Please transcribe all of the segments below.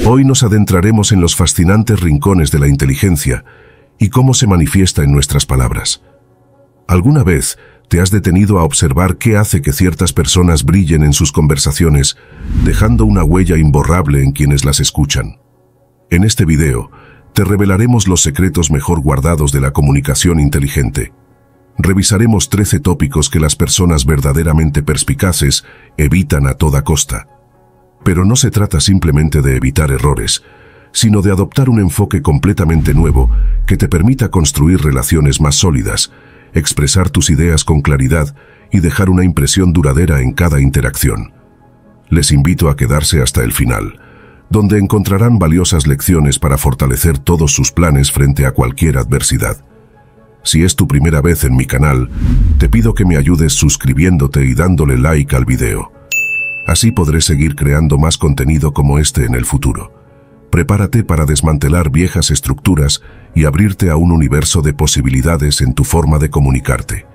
Hoy nos adentraremos en los fascinantes rincones de la inteligencia y cómo se manifiesta en nuestras palabras. ¿Alguna vez te has detenido a observar qué hace que ciertas personas brillen en sus conversaciones, dejando una huella imborrable en quienes las escuchan? En este video, te revelaremos los secretos mejor guardados de la comunicación inteligente. Revisaremos 13 tópicos que las personas verdaderamente perspicaces evitan a toda costa. Pero no se trata simplemente de evitar errores, sino de adoptar un enfoque completamente nuevo que te permita construir relaciones más sólidas, expresar tus ideas con claridad y dejar una impresión duradera en cada interacción. Les invito a quedarse hasta el final, donde encontrarán valiosas lecciones para fortalecer todos sus planes frente a cualquier adversidad. Si es tu primera vez en mi canal, te pido que me ayudes suscribiéndote y dándole like al video. Así podré seguir creando más contenido como este en el futuro. Prepárate para desmantelar viejas estructuras y abrirte a un universo de posibilidades en tu forma de comunicarte.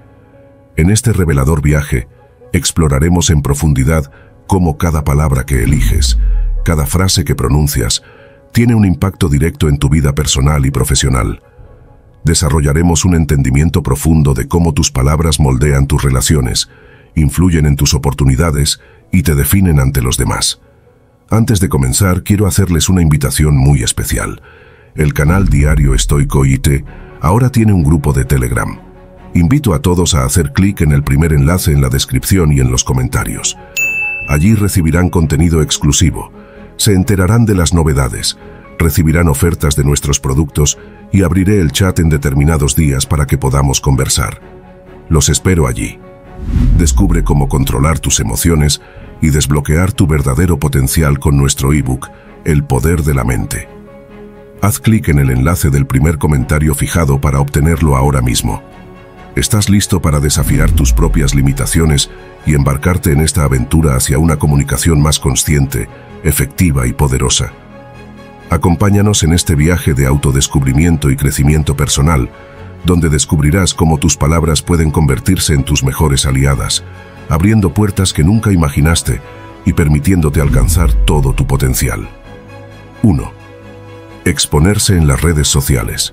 En este revelador viaje, exploraremos en profundidad cómo cada palabra que eliges, cada frase que pronuncias, tiene un impacto directo en tu vida personal y profesional. Desarrollaremos un entendimiento profundo de cómo tus palabras moldean tus relaciones, influyen en tus oportunidades y te definen ante los demás. Antes de comenzar, quiero hacerles una invitación muy especial. El canal Diario Estoico IT ahora tiene un grupo de Telegram. Invito a todos a hacer clic en el primer enlace en la descripción y en los comentarios. Allí recibirán contenido exclusivo, se enterarán de las novedades, recibirán ofertas de nuestros productos y abriré el chat en determinados días para que podamos conversar. Los espero allí. Descubre cómo controlar tus emociones y desbloquear tu verdadero potencial con nuestro ebook, El Poder de la Mente. Haz clic en el enlace del primer comentario fijado para obtenerlo ahora mismo. ¿Estás listo para desafiar tus propias limitaciones y embarcarte en esta aventura hacia una comunicación más consciente, efectiva y poderosa? Acompáñanos en este viaje de autodescubrimiento y crecimiento personal, donde descubrirás cómo tus palabras pueden convertirse en tus mejores aliadas, abriendo puertas que nunca imaginaste y permitiéndote alcanzar todo tu potencial. 1. Exponerse en las redes sociales.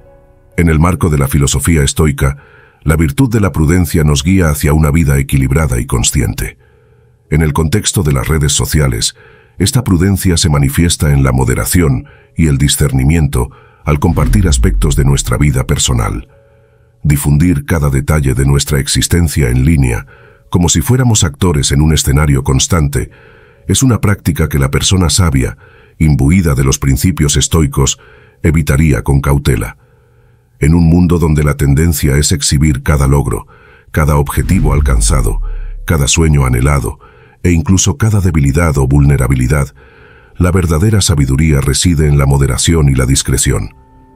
En el marco de la filosofía estoica, la virtud de la prudencia nos guía hacia una vida equilibrada y consciente. En el contexto de las redes sociales, esta prudencia se manifiesta en la moderación y el discernimiento al compartir aspectos de nuestra vida personal. Difundir cada detalle de nuestra existencia en línea, como si fuéramos actores en un escenario constante, es una práctica que la persona sabia, imbuida de los principios estoicos, evitaría con cautela. En un mundo donde la tendencia es exhibir cada logro, cada objetivo alcanzado, cada sueño anhelado, e incluso cada debilidad o vulnerabilidad, la verdadera sabiduría reside en la moderación y la discreción.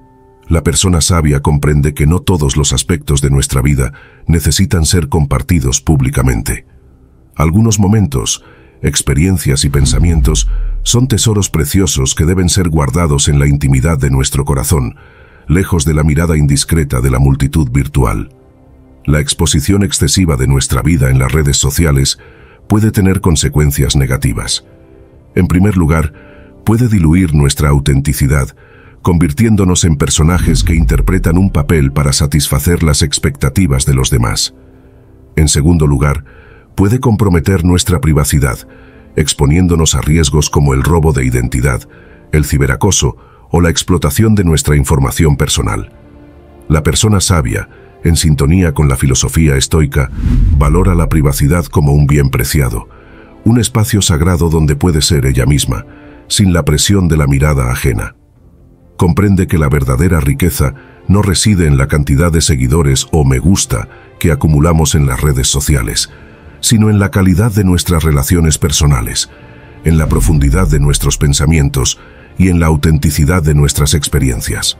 La persona sabia comprende que no todos los aspectos de nuestra vida necesitan ser compartidos públicamente. Algunos momentos, experiencias y pensamientos son tesoros preciosos que deben ser guardados en la intimidad de nuestro corazón, lejos de la mirada indiscreta de la multitud virtual. La exposición excesiva de nuestra vida en las redes sociales puede tener consecuencias negativas. En primer lugar, puede diluir nuestra autenticidad, convirtiéndonos en personajes que interpretan un papel para satisfacer las expectativas de los demás. En segundo lugar, puede comprometer nuestra privacidad, exponiéndonos a riesgos como el robo de identidad, el ciberacoso o la explotación de nuestra información personal. La persona sabia, en sintonía con la filosofía estoica, valora la privacidad como un bien preciado, un espacio sagrado donde puede ser ella misma, sin la presión de la mirada ajena. Comprende que la verdadera riqueza no reside en la cantidad de seguidores o me gusta que acumulamos en las redes sociales, sino en la calidad de nuestras relaciones personales, en la profundidad de nuestros pensamientos y en la autenticidad de nuestras experiencias.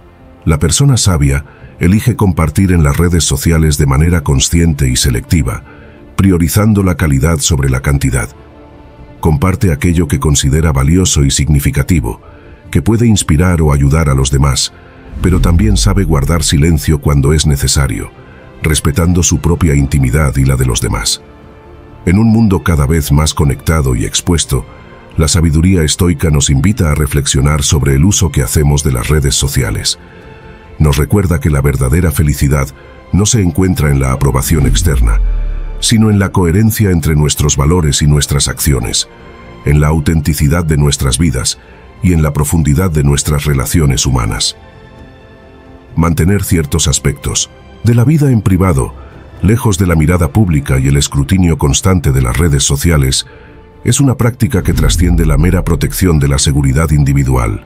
La persona sabia elige compartir en las redes sociales de manera consciente y selectiva, priorizando la calidad sobre la cantidad. Comparte aquello que considera valioso y significativo, que puede inspirar o ayudar a los demás, pero también sabe guardar silencio cuando es necesario, respetando su propia intimidad y la de los demás. En un mundo cada vez más conectado y expuesto, La sabiduría estoica nos invita a reflexionar sobre el uso que hacemos de las redes sociales. Nos recuerda que la verdadera felicidad no se encuentra en la aprobación externa, sino en la coherencia entre nuestros valores y nuestras acciones, en la autenticidad de nuestras vidas y en la profundidad de nuestras relaciones humanas. Mantener ciertos aspectos de la vida en privado, lejos de la mirada pública y el escrutinio constante de las redes sociales, es una práctica que trasciende la mera protección de la seguridad individual.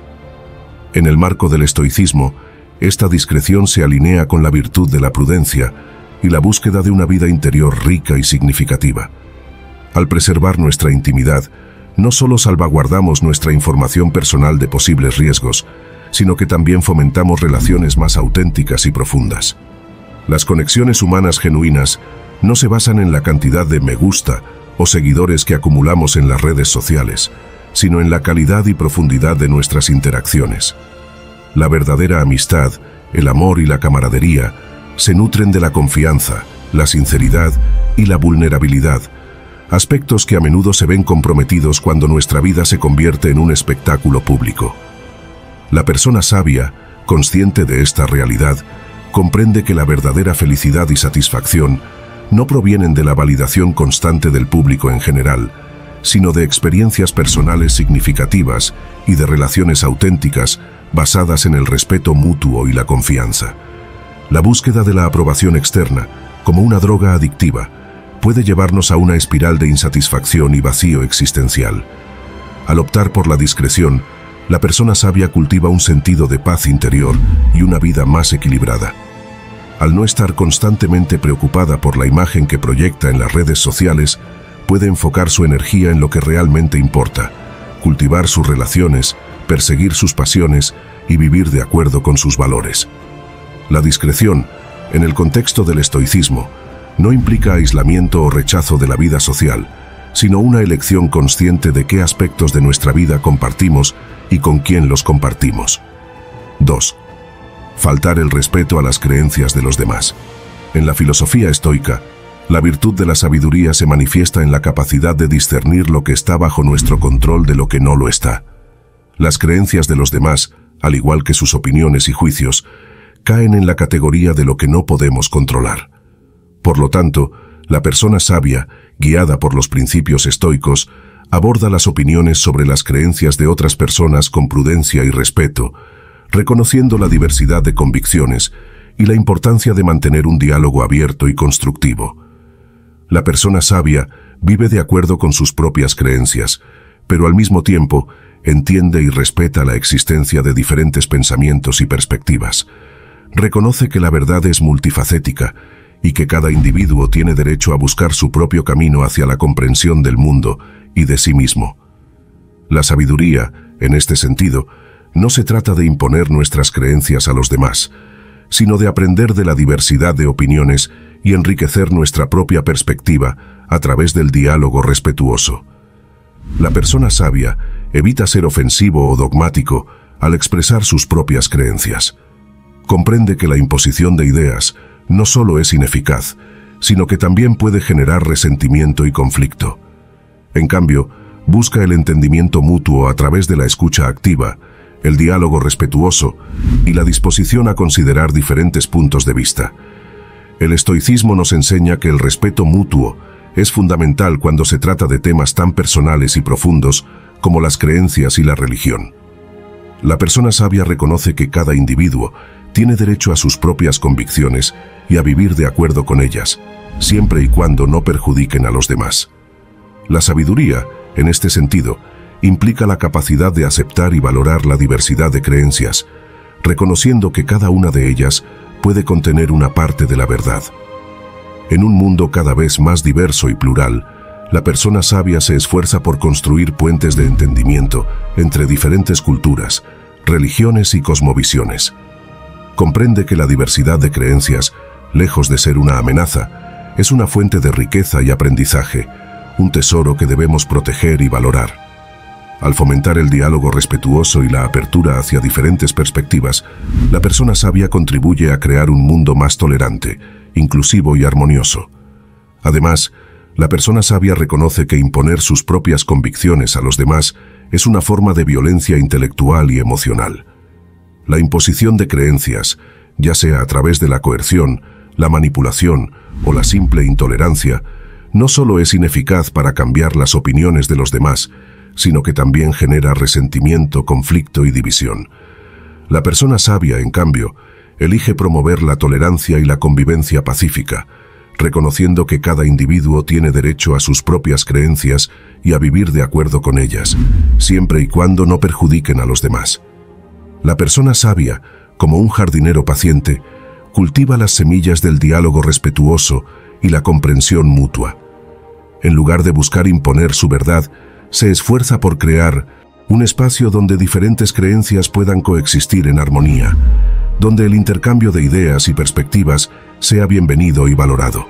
En el marco del estoicismo, esta discreción se alinea con la virtud de la prudencia y la búsqueda de una vida interior rica y significativa. Al preservar nuestra intimidad, no solo salvaguardamos nuestra información personal de posibles riesgos, sino que también fomentamos relaciones más auténticas y profundas. Las conexiones humanas genuinas no se basan en la cantidad de me gusta o seguidores que acumulamos en las redes sociales, sino en la calidad y profundidad de nuestras interacciones. La verdadera amistad, el amor y la camaradería se nutren de la confianza, la sinceridad y la vulnerabilidad, aspectos que a menudo se ven comprometidos cuando nuestra vida se convierte en un espectáculo público. La persona sabia, consciente de esta realidad, comprende que la verdadera felicidad y satisfacción no provienen de la validación constante del público en general, sino de experiencias personales significativas y de relaciones auténticas basadas en el respeto mutuo y la confianza. La búsqueda de la aprobación externa, como una droga adictiva, puede llevarnos a una espiral de insatisfacción y vacío existencial. Al optar por la discreción, la persona sabia cultiva un sentido de paz interior y una vida más equilibrada. Al no estar constantemente preocupada por la imagen que proyecta en las redes sociales, puede enfocar su energía en lo que realmente importa, cultivar sus relaciones, perseguir sus pasiones y vivir de acuerdo con sus valores. La discreción, en el contexto del estoicismo, no implica aislamiento o rechazo de la vida social, sino una elección consciente de qué aspectos de nuestra vida compartimos y con quién los compartimos. 2. Faltar el respeto a las creencias de los demás. En la filosofía estoica, la virtud de la sabiduría se manifiesta en la capacidad de discernir lo que está bajo nuestro control de lo que no lo está. Las creencias de los demás, al igual que sus opiniones y juicios, caen en la categoría de lo que no podemos controlar. Por lo tanto, la persona sabia, guiada por los principios estoicos, aborda las opiniones sobre las creencias de otras personas con prudencia y respeto, reconociendo la diversidad de convicciones y la importancia de mantener un diálogo abierto y constructivo. La persona sabia vive de acuerdo con sus propias creencias, pero al mismo tiempo entiende y respeta la existencia de diferentes pensamientos y perspectivas. Reconoce que la verdad es multifacética y que cada individuo tiene derecho a buscar su propio camino hacia la comprensión del mundo y de sí mismo. La sabiduría, en este sentido, no se trata de imponer nuestras creencias a los demás, sino de aprender de la diversidad de opiniones y enriquecer nuestra propia perspectiva a través del diálogo respetuoso. La persona sabia evita ser ofensivo o dogmático al expresar sus propias creencias. Comprende que la imposición de ideas no solo es ineficaz, sino que también puede generar resentimiento y conflicto. En cambio, busca el entendimiento mutuo a través de la escucha activa, el diálogo respetuoso y la disposición a considerar diferentes puntos de vista. El estoicismo nos enseña que el respeto mutuo es fundamental cuando se trata de temas tan personales y profundos como las creencias y la religión. La persona sabia reconoce que cada individuo tiene derecho a sus propias convicciones y a vivir de acuerdo con ellas, siempre y cuando no perjudiquen a los demás. La sabiduría, en este sentido, implica la capacidad de aceptar y valorar la diversidad de creencias, reconociendo que cada una de ellas puede contener una parte de la verdad. En un mundo cada vez más diverso y plural, la persona sabia se esfuerza por construir puentes de entendimiento entre diferentes culturas, religiones y cosmovisiones. Comprende que la diversidad de creencias, lejos de ser una amenaza, es una fuente de riqueza y aprendizaje, un tesoro que debemos proteger y valorar. Al fomentar el diálogo respetuoso y la apertura hacia diferentes perspectivas, la persona sabia contribuye a crear un mundo más tolerante, inclusivo y armonioso. Además, la persona sabia reconoce que imponer sus propias convicciones a los demás es una forma de violencia intelectual y emocional. La imposición de creencias, ya sea a través de la coerción, la manipulación o la simple intolerancia, no solo es ineficaz para cambiar las opiniones de los demás, sino que también genera resentimiento, conflicto y división. La persona sabia, en cambio, elige promover la tolerancia y la convivencia pacífica, reconociendo que cada individuo tiene derecho a sus propias creencias y a vivir de acuerdo con ellas, siempre y cuando no perjudiquen a los demás. La persona sabia, como un jardinero paciente, cultiva las semillas del diálogo respetuoso y la comprensión mutua. En lugar de buscar imponer su verdad, se esfuerza por crear un espacio donde diferentes creencias puedan coexistir en armonía, donde el intercambio de ideas y perspectivas sea bienvenido y valorado.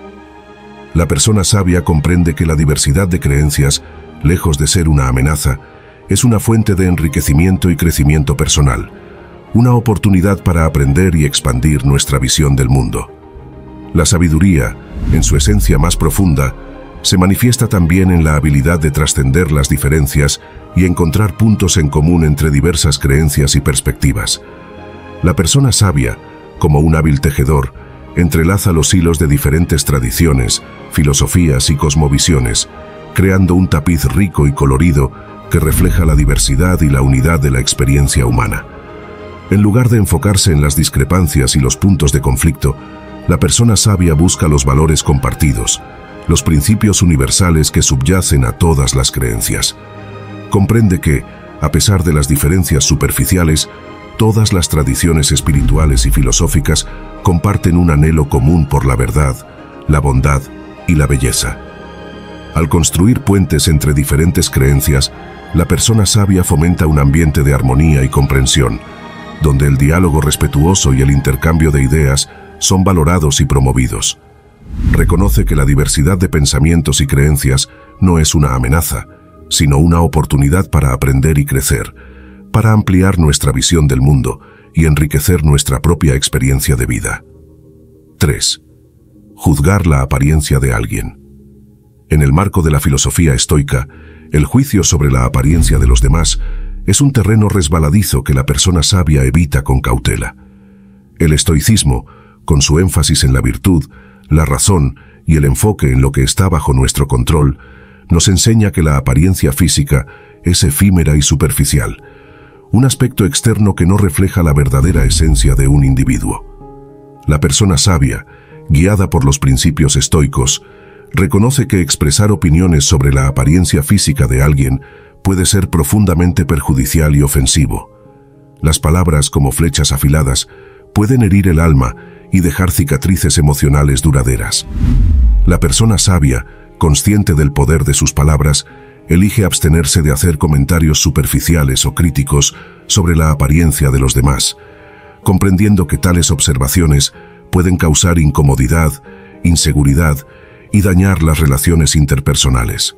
La persona sabia comprende que la diversidad de creencias, lejos de ser una amenaza, es una fuente de enriquecimiento y crecimiento personal, una oportunidad para aprender y expandir nuestra visión del mundo. La sabiduría, en su esencia más profunda, se manifiesta también en la habilidad de trascender las diferencias y encontrar puntos en común entre diversas creencias y perspectivas. La persona sabia, como un hábil tejedor, entrelaza los hilos de diferentes tradiciones, filosofías y cosmovisiones, creando un tapiz rico y colorido que refleja la diversidad y la unidad de la experiencia humana. En lugar de enfocarse en las discrepancias y los puntos de conflicto, la persona sabia busca los valores compartidos, los principios universales que subyacen a todas las creencias. Comprende que, a pesar de las diferencias superficiales, todas las tradiciones espirituales y filosóficas comparten un anhelo común por la verdad, la bondad y la belleza. Al construir puentes entre diferentes creencias, la persona sabia fomenta un ambiente de armonía y comprensión, donde el diálogo respetuoso y el intercambio de ideas son valorados y promovidos. Reconoce que la diversidad de pensamientos y creencias no es una amenaza, sino una oportunidad para aprender y crecer, para ampliar nuestra visión del mundo y enriquecer nuestra propia experiencia de vida. 3. Juzgar la apariencia de alguien. En el marco de la filosofía estoica, el juicio sobre la apariencia de los demás es un terreno resbaladizo que la persona sabia evita con cautela. El estoicismo, con su énfasis en la virtud, la razón y el enfoque en lo que está bajo nuestro control, nos enseña que la apariencia física es efímera y superficial, un aspecto externo que no refleja la verdadera esencia de un individuo. La persona sabia, guiada por los principios estoicos, reconoce que expresar opiniones sobre la apariencia física de alguien puede ser profundamente perjudicial y ofensivo. Las palabras, como flechas afiladas, pueden herir el alma y dejar cicatrices emocionales duraderas. La persona sabia, consciente del poder de sus palabras, elige abstenerse de hacer comentarios superficiales o críticos sobre la apariencia de los demás, comprendiendo que tales observaciones pueden causar incomodidad, inseguridad y dañar las relaciones interpersonales.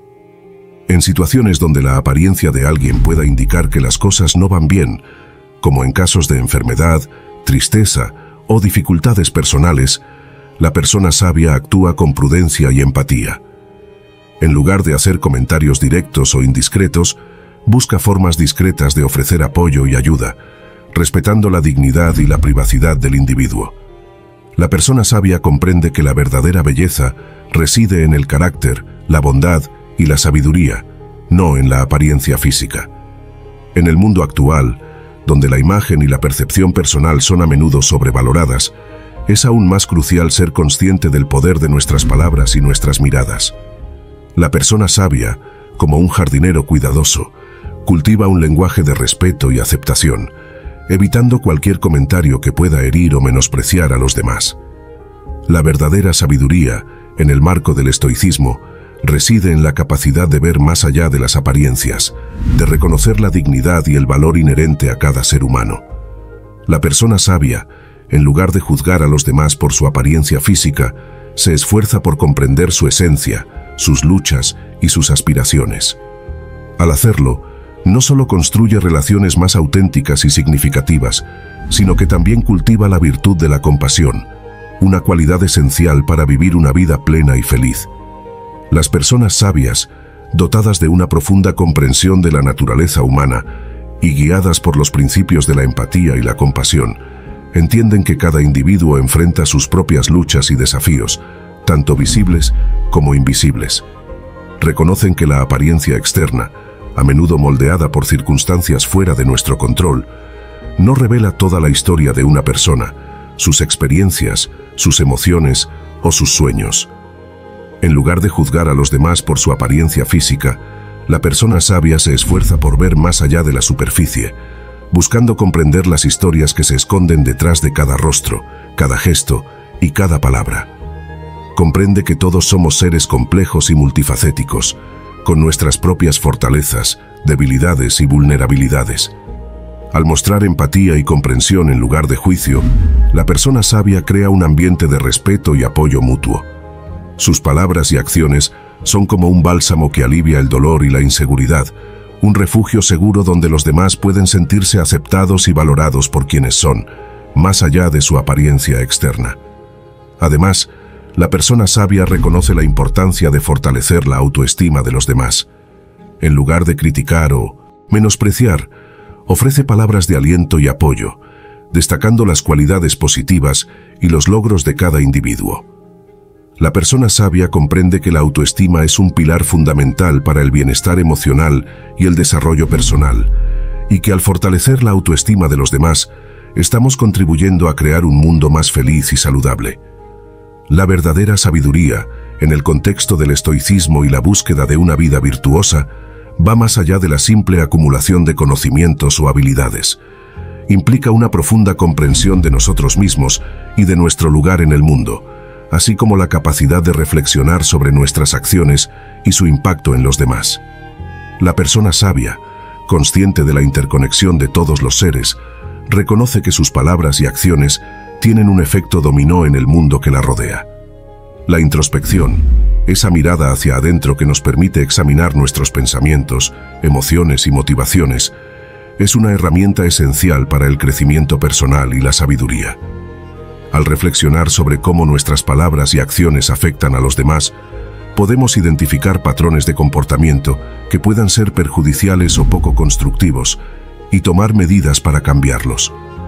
En situaciones donde la apariencia de alguien pueda indicar que las cosas no van bien, como en casos de enfermedad, tristeza o dificultades personales, la persona sabia actúa con prudencia y empatía. En lugar de hacer comentarios directos o indiscretos, busca formas discretas de ofrecer apoyo y ayuda, respetando la dignidad y la privacidad del individuo. La persona sabia comprende que la verdadera belleza reside en el carácter, la bondad y la sabiduría, no en la apariencia física. En el mundo actual, donde la imagen y la percepción personal son a menudo sobrevaloradas, es aún más crucial ser consciente del poder de nuestras palabras y nuestras miradas. La persona sabia, como un jardinero cuidadoso, cultiva un lenguaje de respeto y aceptación, evitando cualquier comentario que pueda herir o menospreciar a los demás. La verdadera sabiduría, en el marco del estoicismo, reside en la capacidad de ver más allá de las apariencias, de reconocer la dignidad y el valor inherente a cada ser humano. La persona sabia, en lugar de juzgar a los demás por su apariencia física, se esfuerza por comprender su esencia, sus luchas y sus aspiraciones. Al hacerlo, no solo construye relaciones más auténticas y significativas, sino que también cultiva la virtud de la compasión, una cualidad esencial para vivir una vida plena y feliz. Las personas sabias dotadas de una profunda comprensión de la naturaleza humana y guiadas por los principios de la empatía y la compasión, entienden que cada individuo enfrenta sus propias luchas y desafíos, tanto visibles como invisibles. Reconocen que la apariencia externa, a menudo moldeada por circunstancias fuera de nuestro control, no revela toda la historia de una persona, sus experiencias, sus emociones o sus sueños. En lugar de juzgar a los demás por su apariencia física, la persona sabia se esfuerza por ver más allá de la superficie, buscando comprender las historias que se esconden detrás de cada rostro, cada gesto y cada palabra. Comprende que todos somos seres complejos y multifacéticos, con nuestras propias fortalezas, debilidades y vulnerabilidades. Al mostrar empatía y comprensión en lugar de juicio, la persona sabia crea un ambiente de respeto y apoyo mutuo. Sus palabras y acciones son como un bálsamo que alivia el dolor y la inseguridad, un refugio seguro donde los demás pueden sentirse aceptados y valorados por quienes son, más allá de su apariencia externa. Además, la persona sabia reconoce la importancia de fortalecer la autoestima de los demás. En lugar de criticar o menospreciar, ofrece palabras de aliento y apoyo, destacando las cualidades positivas y los logros de cada individuo. La persona sabia comprende que la autoestima es un pilar fundamental para el bienestar emocional y el desarrollo personal, y que al fortalecer la autoestima de los demás, estamos contribuyendo a crear un mundo más feliz y saludable. La verdadera sabiduría, en el contexto del estoicismo y la búsqueda de una vida virtuosa, va más allá de la simple acumulación de conocimientos o habilidades. Implica una profunda comprensión de nosotros mismos y de nuestro lugar en el mundo, así como la capacidad de reflexionar sobre nuestras acciones y su impacto en los demás. La persona sabia, consciente de la interconexión de todos los seres, reconoce que sus palabras y acciones tienen un efecto dominó en el mundo que la rodea. La introspección, esa mirada hacia adentro que nos permite examinar nuestros pensamientos, emociones y motivaciones, es una herramienta esencial para el crecimiento personal y la sabiduría. Al reflexionar sobre cómo nuestras palabras y acciones afectan a los demás, podemos identificar patrones de comportamiento que puedan ser perjudiciales o poco constructivos y tomar medidas para cambiarlos.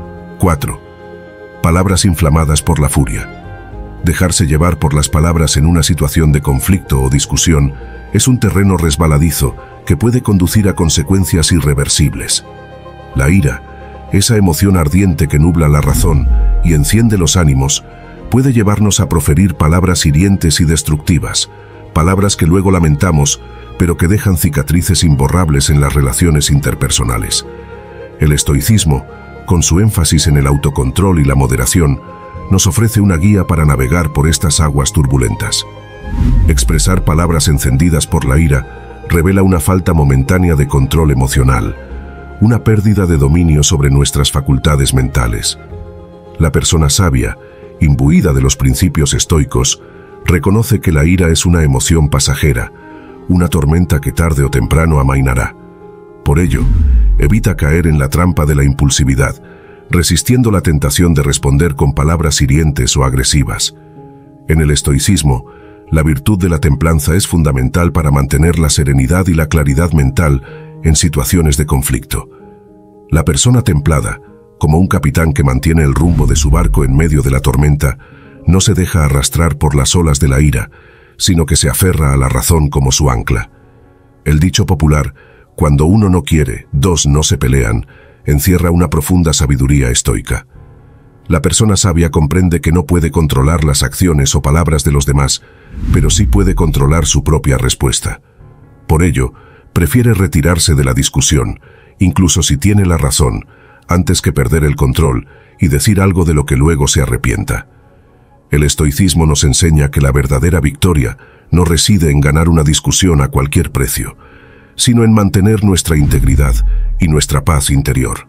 4. Palabras inflamadas por la furia. Dejarse llevar por las palabras en una situación de conflicto o discusión es un terreno resbaladizo que puede conducir a consecuencias irreversibles. La ira, esa emoción ardiente que nubla la razón y enciende los ánimos, puede llevarnos a proferir palabras hirientes y destructivas, palabras que luego lamentamos, pero que dejan cicatrices imborrables en las relaciones interpersonales. El estoicismo, con su énfasis en el autocontrol y la moderación, nos ofrece una guía para navegar por estas aguas turbulentas. Expresar palabras encendidas por la ira revela una falta momentánea de control emocional, una pérdida de dominio sobre nuestras facultades mentales. La persona sabia, imbuida de los principios estoicos, reconoce que la ira es una emoción pasajera, una tormenta que tarde o temprano amainará. Por ello, evita caer en la trampa de la impulsividad, resistiendo la tentación de responder con palabras hirientes o agresivas. En el estoicismo, la virtud de la templanza es fundamental para mantener la serenidad y la claridad mental en situaciones de conflicto. La persona templada, como un capitán que mantiene el rumbo de su barco en medio de la tormenta, no se deja arrastrar por las olas de la ira, sino que se aferra a la razón como su ancla. El dicho popular, cuando uno no quiere, dos no se pelean, encierra una profunda sabiduría estoica. La persona sabia comprende que no puede controlar las acciones o palabras de los demás, pero sí puede controlar su propia respuesta. Por ello, prefiere retirarse de la discusión, incluso si tiene la razón, antes que perder el control y decir algo de lo que luego se arrepienta. El estoicismo nos enseña que la verdadera victoria no reside en ganar una discusión a cualquier precio, sino en mantener nuestra integridad y nuestra paz interior.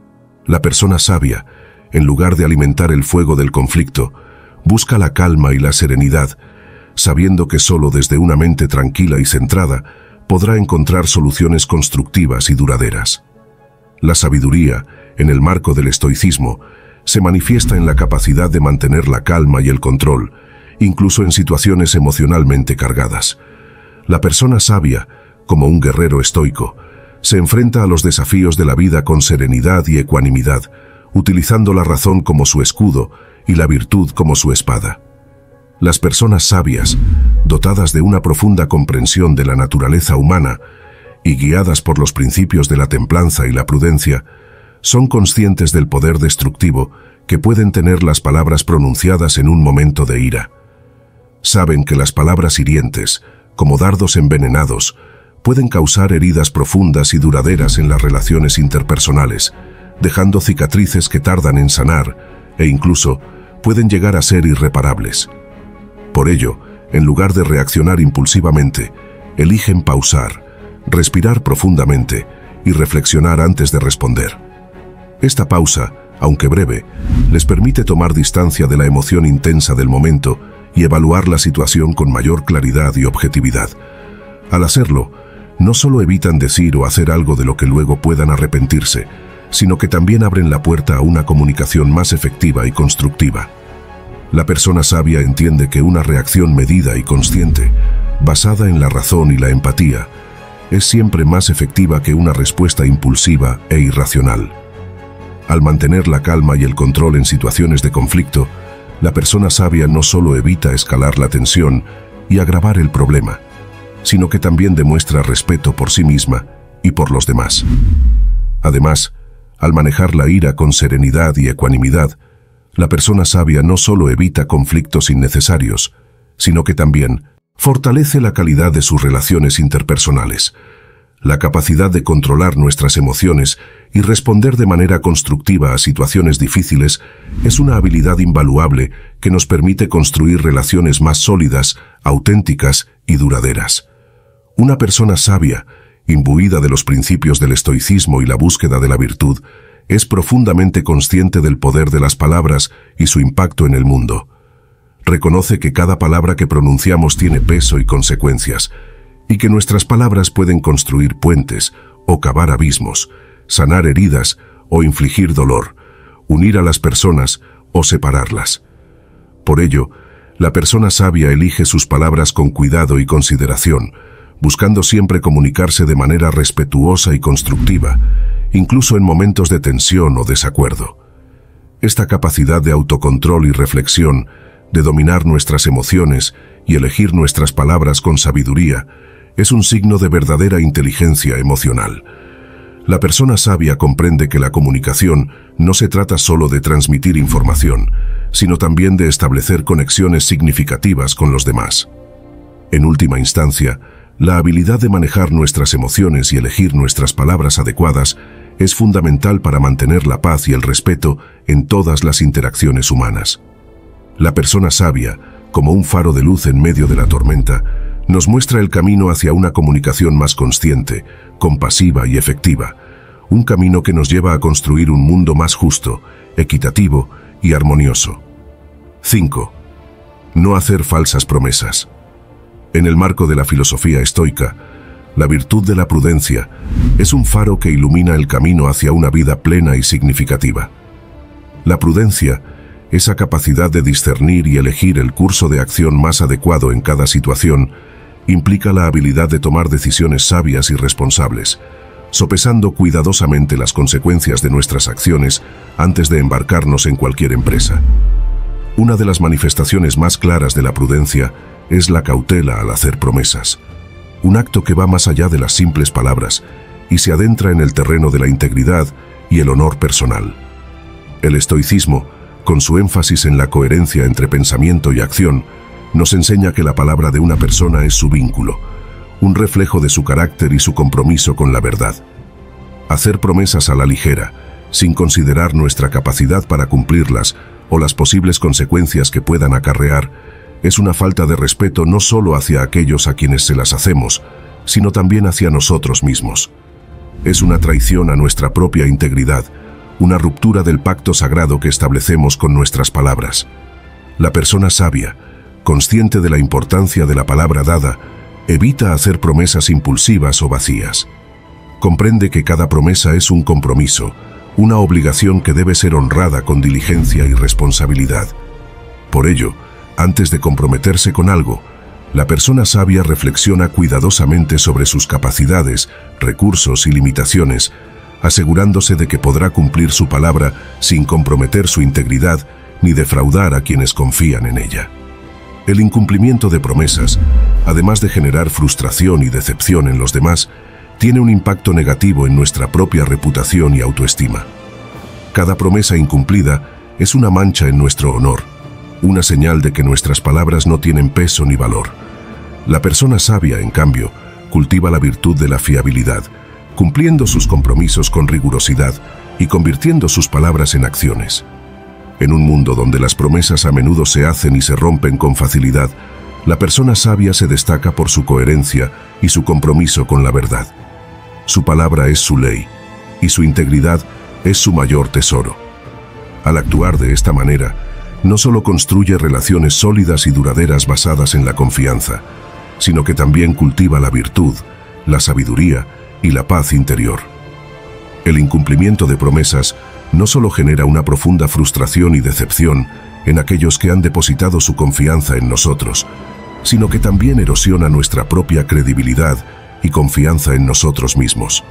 La persona sabia, en lugar de alimentar el fuego del conflicto, busca la calma y la serenidad, sabiendo que solo desde una mente tranquila y centrada podrá encontrar soluciones constructivas y duraderas. La sabiduría, en el marco del estoicismo, se manifiesta en la capacidad de mantener la calma y el control, incluso en situaciones emocionalmente cargadas. La persona sabia como un guerrero estoico, se enfrenta a los desafíos de la vida con serenidad y ecuanimidad, utilizando la razón como su escudo y la virtud como su espada. Las personas sabias, dotadas de una profunda comprensión de la naturaleza humana y guiadas por los principios de la templanza y la prudencia, son conscientes del poder destructivo que pueden tener las palabras pronunciadas en un momento de ira. Saben que las palabras hirientes, como dardos envenenados, pueden causar heridas profundas y duraderas en las relaciones interpersonales, dejando cicatrices que tardan en sanar e incluso pueden llegar a ser irreparables. Por ello, en lugar de reaccionar impulsivamente, eligen pausar, respirar profundamente y reflexionar antes de responder. Esta pausa, aunque breve, les permite tomar distancia de la emoción intensa del momento y evaluar la situación con mayor claridad y objetividad. Al hacerlo, no solo evitan decir o hacer algo de lo que luego puedan arrepentirse, sino que también abren la puerta a una comunicación más efectiva y constructiva. La persona sabia entiende que una reacción medida y consciente, basada en la razón y la empatía, es siempre más efectiva que una respuesta impulsiva e irracional. Al mantener la calma y el control en situaciones de conflicto, la persona sabia no solo evita escalar la tensión y agravar el problema, sino que también demuestra respeto por sí misma y por los demás. Además, al manejar la ira con serenidad y ecuanimidad, la persona sabia no solo evita conflictos innecesarios, sino que también fortalece la calidad de sus relaciones interpersonales. La capacidad de controlar nuestras emociones y responder de manera constructiva a situaciones difíciles es una habilidad invaluable que nos permite construir relaciones más sólidas, auténticas y duraderas. Una persona sabia, imbuida de los principios del estoicismo y la búsqueda de la virtud, es profundamente consciente del poder de las palabras y su impacto en el mundo. Reconoce que cada palabra que pronunciamos tiene peso y consecuencias, y que nuestras palabras pueden construir puentes o cavar abismos, sanar heridas o infligir dolor, unir a las personas o separarlas. Por ello, la persona sabia elige sus palabras con cuidado y consideración, buscando siempre comunicarse de manera respetuosa y constructiva, incluso en momentos de tensión o desacuerdo. Esta capacidad de autocontrol y reflexión, de dominar nuestras emociones y elegir nuestras palabras con sabiduría, es un signo de verdadera inteligencia emocional. La persona sabia comprende que la comunicación no se trata solo de transmitir información, sino también de establecer conexiones significativas con los demás. En última instancia, la habilidad de manejar nuestras emociones y elegir nuestras palabras adecuadas es fundamental para mantener la paz y el respeto en todas las interacciones humanas. La persona sabia, como un faro de luz en medio de la tormenta, nos muestra el camino hacia una comunicación más consciente, compasiva y efectiva, un camino que nos lleva a construir un mundo más justo, equitativo y armonioso. 5. No hacer falsas promesas. En el marco de la filosofía estoica, la virtud de la prudencia es un faro que ilumina el camino hacia una vida plena y significativa. La prudencia, esa capacidad de discernir y elegir el curso de acción más adecuado en cada situación, implica la habilidad de tomar decisiones sabias y responsables, sopesando cuidadosamente las consecuencias de nuestras acciones antes de embarcarnos en cualquier empresa. Una de las manifestaciones más claras de la prudencia es la cautela al hacer promesas, un acto que va más allá de las simples palabras y se adentra en el terreno de la integridad y el honor personal. El estoicismo, con su énfasis en la coherencia entre pensamiento y acción, nos enseña que la palabra de una persona es su vínculo, un reflejo de su carácter y su compromiso con la verdad. Hacer promesas a la ligera, sin considerar nuestra capacidad para cumplirlas o las posibles consecuencias que puedan acarrear, es una falta de respeto no solo hacia aquellos a quienes se las hacemos, sino también hacia nosotros mismos. Es una traición a nuestra propia integridad, una ruptura del pacto sagrado que establecemos con nuestras palabras. La persona sabia, consciente de la importancia de la palabra dada, evita hacer promesas impulsivas o vacías. Comprende que cada promesa es un compromiso, una obligación que debe ser honrada con diligencia y responsabilidad. Por ello, antes de comprometerse con algo, La persona sabia reflexiona cuidadosamente sobre sus capacidades, recursos y limitaciones, asegurándose de que podrá cumplir su palabra sin comprometer su integridad ni defraudar a quienes confían en ella. El incumplimiento de promesas, además de generar frustración y decepción en los demás, tiene un impacto negativo en nuestra propia reputación y autoestima. Cada promesa incumplida es una mancha en nuestro honor, una señal de que nuestras palabras no tienen peso ni valor. La persona sabia, en cambio, cultiva la virtud de la fiabilidad, cumpliendo sus compromisos con rigurosidad y convirtiendo sus palabras en acciones. En un mundo donde las promesas a menudo se hacen y se rompen con facilidad, la persona sabia se destaca por su coherencia y su compromiso con la verdad. Su palabra es su ley, y su integridad es su mayor tesoro. Al actuar de esta manera, no solo construye relaciones sólidas y duraderas basadas en la confianza, sino que también cultiva la virtud, la sabiduría y la paz interior. El incumplimiento de promesas no solo genera una profunda frustración y decepción en aquellos que han depositado su confianza en nosotros, sino que también erosiona nuestra propia credibilidad y confianza en nosotros mismos.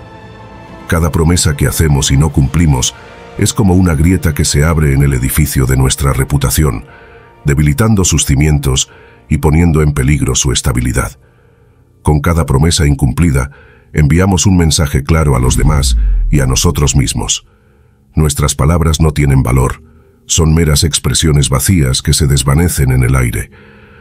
Cada promesa que hacemos y no cumplimos es como una grieta que se abre en el edificio de nuestra reputación, debilitando sus cimientos y poniendo en peligro su estabilidad. Con cada promesa incumplida, enviamos un mensaje claro a los demás y a nosotros mismos. Nuestras palabras no tienen valor, son meras expresiones vacías que se desvanecen en el aire.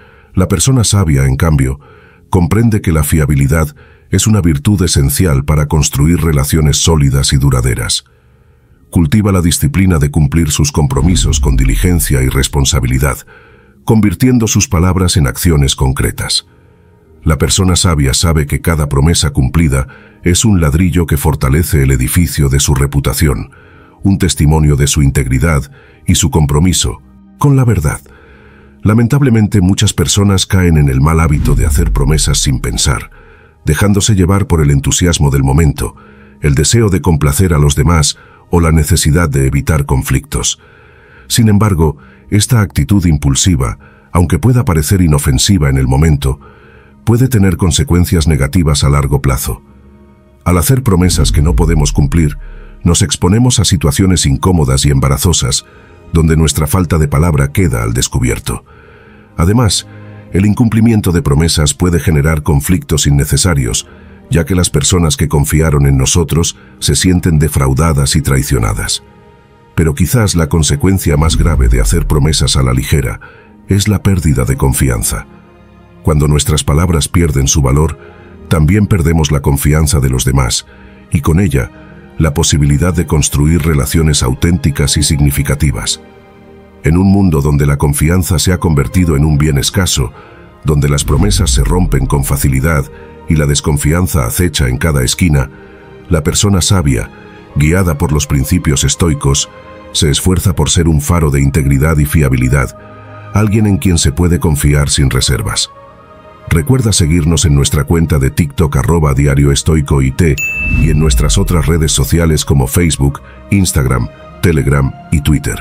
La persona sabia, en cambio, comprende que la fiabilidad es una virtud esencial para construir relaciones sólidas y duraderas. Cultiva la disciplina de cumplir sus compromisos con diligencia y responsabilidad, convirtiendo sus palabras en acciones concretas. La persona sabia sabe que cada promesa cumplida es un ladrillo que fortalece el edificio de su reputación, un testimonio de su integridad y su compromiso con la verdad. Lamentablemente, muchas personas caen en el mal hábito de hacer promesas sin pensar, dejándose llevar por el entusiasmo del momento, el deseo de complacer a los demás o la necesidad de evitar conflictos. Sin embargo, esta actitud impulsiva, aunque pueda parecer inofensiva en el momento, puede tener consecuencias negativas a largo plazo. Al hacer promesas que no podemos cumplir, nos exponemos a situaciones incómodas y embarazosas, donde nuestra falta de palabra queda al descubierto. Además, el incumplimiento de promesas puede generar conflictos innecesarios, ya que las personas que confiaron en nosotros se sienten defraudadas y traicionadas. Pero quizás la consecuencia más grave de hacer promesas a la ligera es la pérdida de confianza. Cuando nuestras palabras pierden su valor, también perdemos la confianza de los demás, y con ella, la posibilidad de construir relaciones auténticas y significativas. En un mundo donde la confianza se ha convertido en un bien escaso, donde las promesas se rompen con facilidad y la desconfianza acecha en cada esquina, la persona sabia, guiada por los principios estoicos, se esfuerza por ser un faro de integridad y fiabilidad, alguien en quien se puede confiar sin reservas. Recuerda seguirnos en nuestra cuenta de TikTok @diarioestoicoit y en nuestras otras redes sociales como Facebook, Instagram, Telegram y Twitter.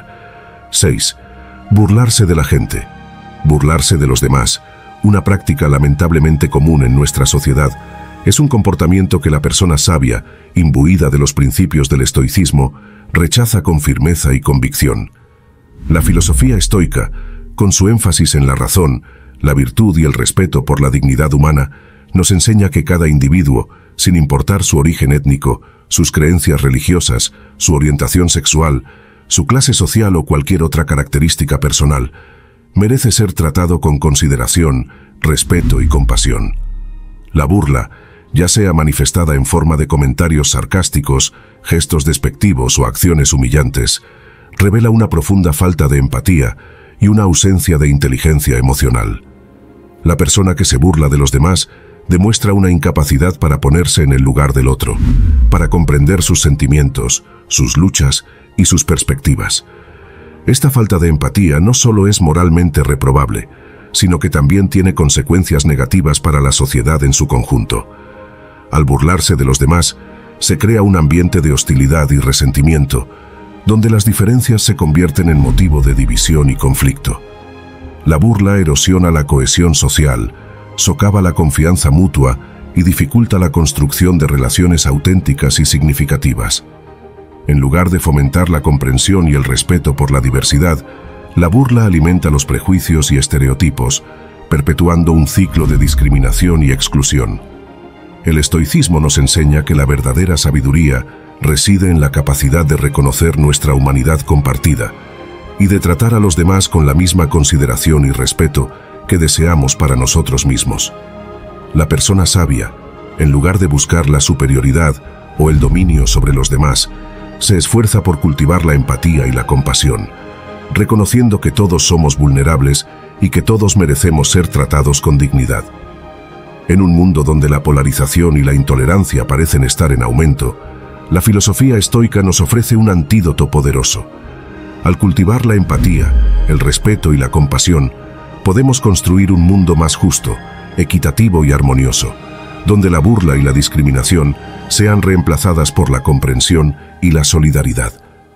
6. Burlarse de la gente. Burlarse de los demás, una práctica lamentablemente común en nuestra sociedad, es un comportamiento que la persona sabia, imbuida de los principios del estoicismo, rechaza con firmeza y convicción. La filosofía estoica, con su énfasis en la razón, la virtud y el respeto por la dignidad humana, nos enseña que cada individuo, sin importar su origen étnico, sus creencias religiosas, su orientación sexual, su clase social o cualquier otra característica personal, merece ser tratado con consideración, respeto y compasión. La burla, ya sea manifestada en forma de comentarios sarcásticos, gestos despectivos o acciones humillantes, revela una profunda falta de empatía y una ausencia de inteligencia emocional. La persona que se burla de los demás demuestra una incapacidad para ponerse en el lugar del otro, para comprender sus sentimientos, sus luchas y sus perspectivas. Esta falta de empatía no solo es moralmente reprobable, sino que también tiene consecuencias negativas para la sociedad en su conjunto. Al burlarse de los demás, se crea un ambiente de hostilidad y resentimiento, donde las diferencias se convierten en motivo de división y conflicto. La burla erosiona la cohesión social, socava la confianza mutua y dificulta la construcción de relaciones auténticas y significativas. En lugar de fomentar la comprensión y el respeto por la diversidad, la burla alimenta los prejuicios y estereotipos, perpetuando un ciclo de discriminación y exclusión. El estoicismo nos enseña que la verdadera sabiduría reside en la capacidad de reconocer nuestra humanidad compartida y de tratar a los demás con la misma consideración y respeto que deseamos para nosotros mismos. La persona sabia, en lugar de buscar la superioridad o el dominio sobre los demás, se esfuerza por cultivar la empatía y la compasión, reconociendo que todos somos vulnerables y que todos merecemos ser tratados con dignidad. En un mundo donde la polarización y la intolerancia parecen estar en aumento, la filosofía estoica nos ofrece un antídoto poderoso. Al cultivar la empatía, el respeto y la compasión, podemos construir un mundo más justo, equitativo y armonioso, donde la burla y la discriminación sean reemplazadas por la comprensión y la solidaridad.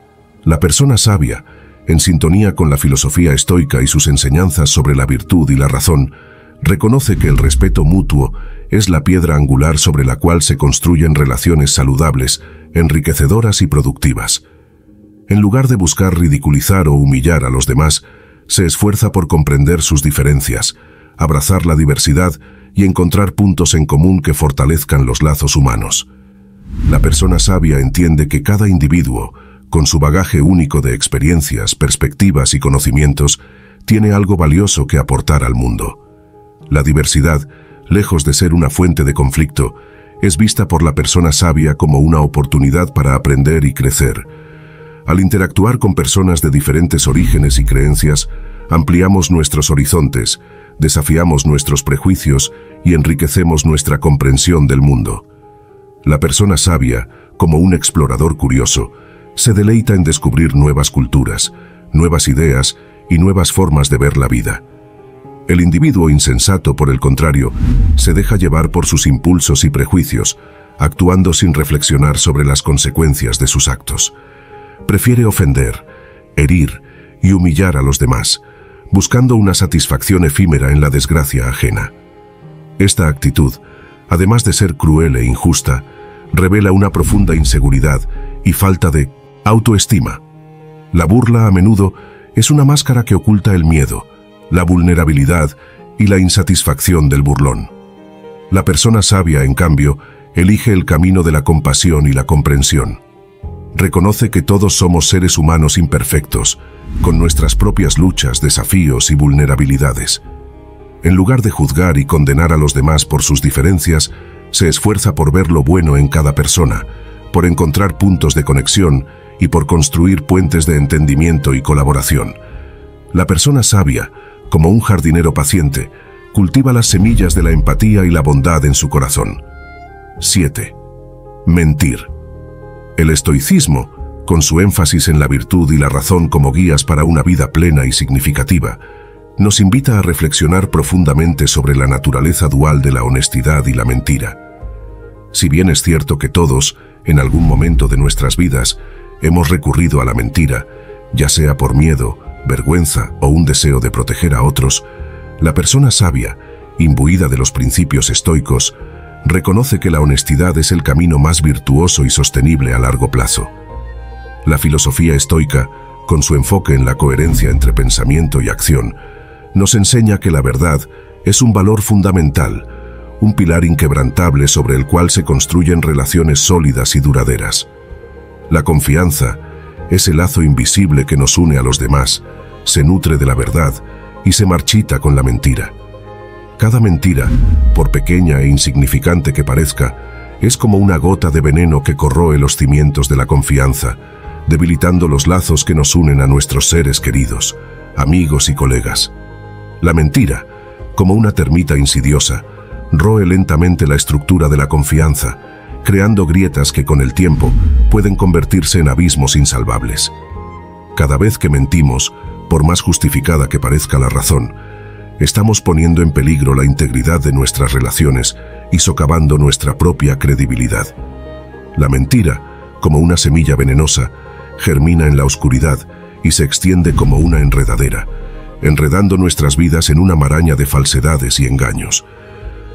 La persona sabia, en sintonía con la filosofía estoica y sus enseñanzas sobre la virtud y la razón, reconoce que el respeto mutuo es la piedra angular sobre la cual se construyen relaciones saludables, enriquecedoras y productivas. En lugar de buscar ridiculizar o humillar a los demás, se esfuerza por comprender sus diferencias, abrazar la diversidad y encontrar puntos en común que fortalezcan los lazos humanos. La persona sabia entiende que cada individuo, con su bagaje único de experiencias, perspectivas y conocimientos, tiene algo valioso que aportar al mundo. La diversidad, lejos de ser una fuente de conflicto, es vista por la persona sabia como una oportunidad para aprender y crecer. Al interactuar con personas de diferentes orígenes y creencias, ampliamos nuestros horizontes, desafiamos nuestros prejuicios y enriquecemos nuestra comprensión del mundo. La persona sabia, como un explorador curioso, se deleita en descubrir nuevas culturas, nuevas ideas y nuevas formas de ver la vida. El individuo insensato, por el contrario, se deja llevar por sus impulsos y prejuicios, actuando sin reflexionar sobre las consecuencias de sus actos. Prefiere ofender, herir y humillar a los demás, buscando una satisfacción efímera en la desgracia ajena. Esta actitud, además de ser cruel e injusta, revela una profunda inseguridad y falta de autoestima. La burla a menudo es una máscara que oculta el miedo, la vulnerabilidad y la insatisfacción del burlón. La persona sabia, en cambio, elige el camino de la compasión y la comprensión. Reconoce que todos somos seres humanos imperfectos, con nuestras propias luchas, desafíos y vulnerabilidades. En lugar de juzgar y condenar a los demás por sus diferencias, se esfuerza por ver lo bueno en cada persona, por encontrar puntos de conexión y por construir puentes de entendimiento y colaboración. La persona sabia, como un jardinero paciente, cultiva las semillas de la empatía y la bondad en su corazón. 7. Mentir. El estoicismo, con su énfasis en la virtud y la razón como guías para una vida plena y significativa, nos invita a reflexionar profundamente sobre la naturaleza dual de la honestidad y la mentira. Si bien es cierto que todos, en algún momento de nuestras vidas, hemos recurrido a la mentira, ya sea por miedo, vergüenza o un deseo de proteger a otros, la persona sabia, imbuida de los principios estoicos, reconoce que la honestidad es el camino más virtuoso y sostenible a largo plazo. La filosofía estoica, con su enfoque en la coherencia entre pensamiento y acción, nos enseña que la verdad es un valor fundamental, un pilar inquebrantable sobre el cual se construyen relaciones sólidas y duraderas. La confianza es el lazo invisible que nos une a los demás, se nutre de la verdad y se marchita con la mentira. Cada mentira, por pequeña e insignificante que parezca, es como una gota de veneno que corroe los cimientos de la confianza, debilitando los lazos que nos unen a nuestros seres queridos, amigos y colegas. La mentira, como una termita insidiosa, roe lentamente la estructura de la confianza, creando grietas que con el tiempo pueden convertirse en abismos insalvables. Cada vez que mentimos, por más justificada que parezca la razón, estamos poniendo en peligro la integridad de nuestras relaciones y socavando nuestra propia credibilidad. La mentira, como una semilla venenosa, germina en la oscuridad y se extiende como una enredadera, enredando nuestras vidas en una maraña de falsedades y engaños,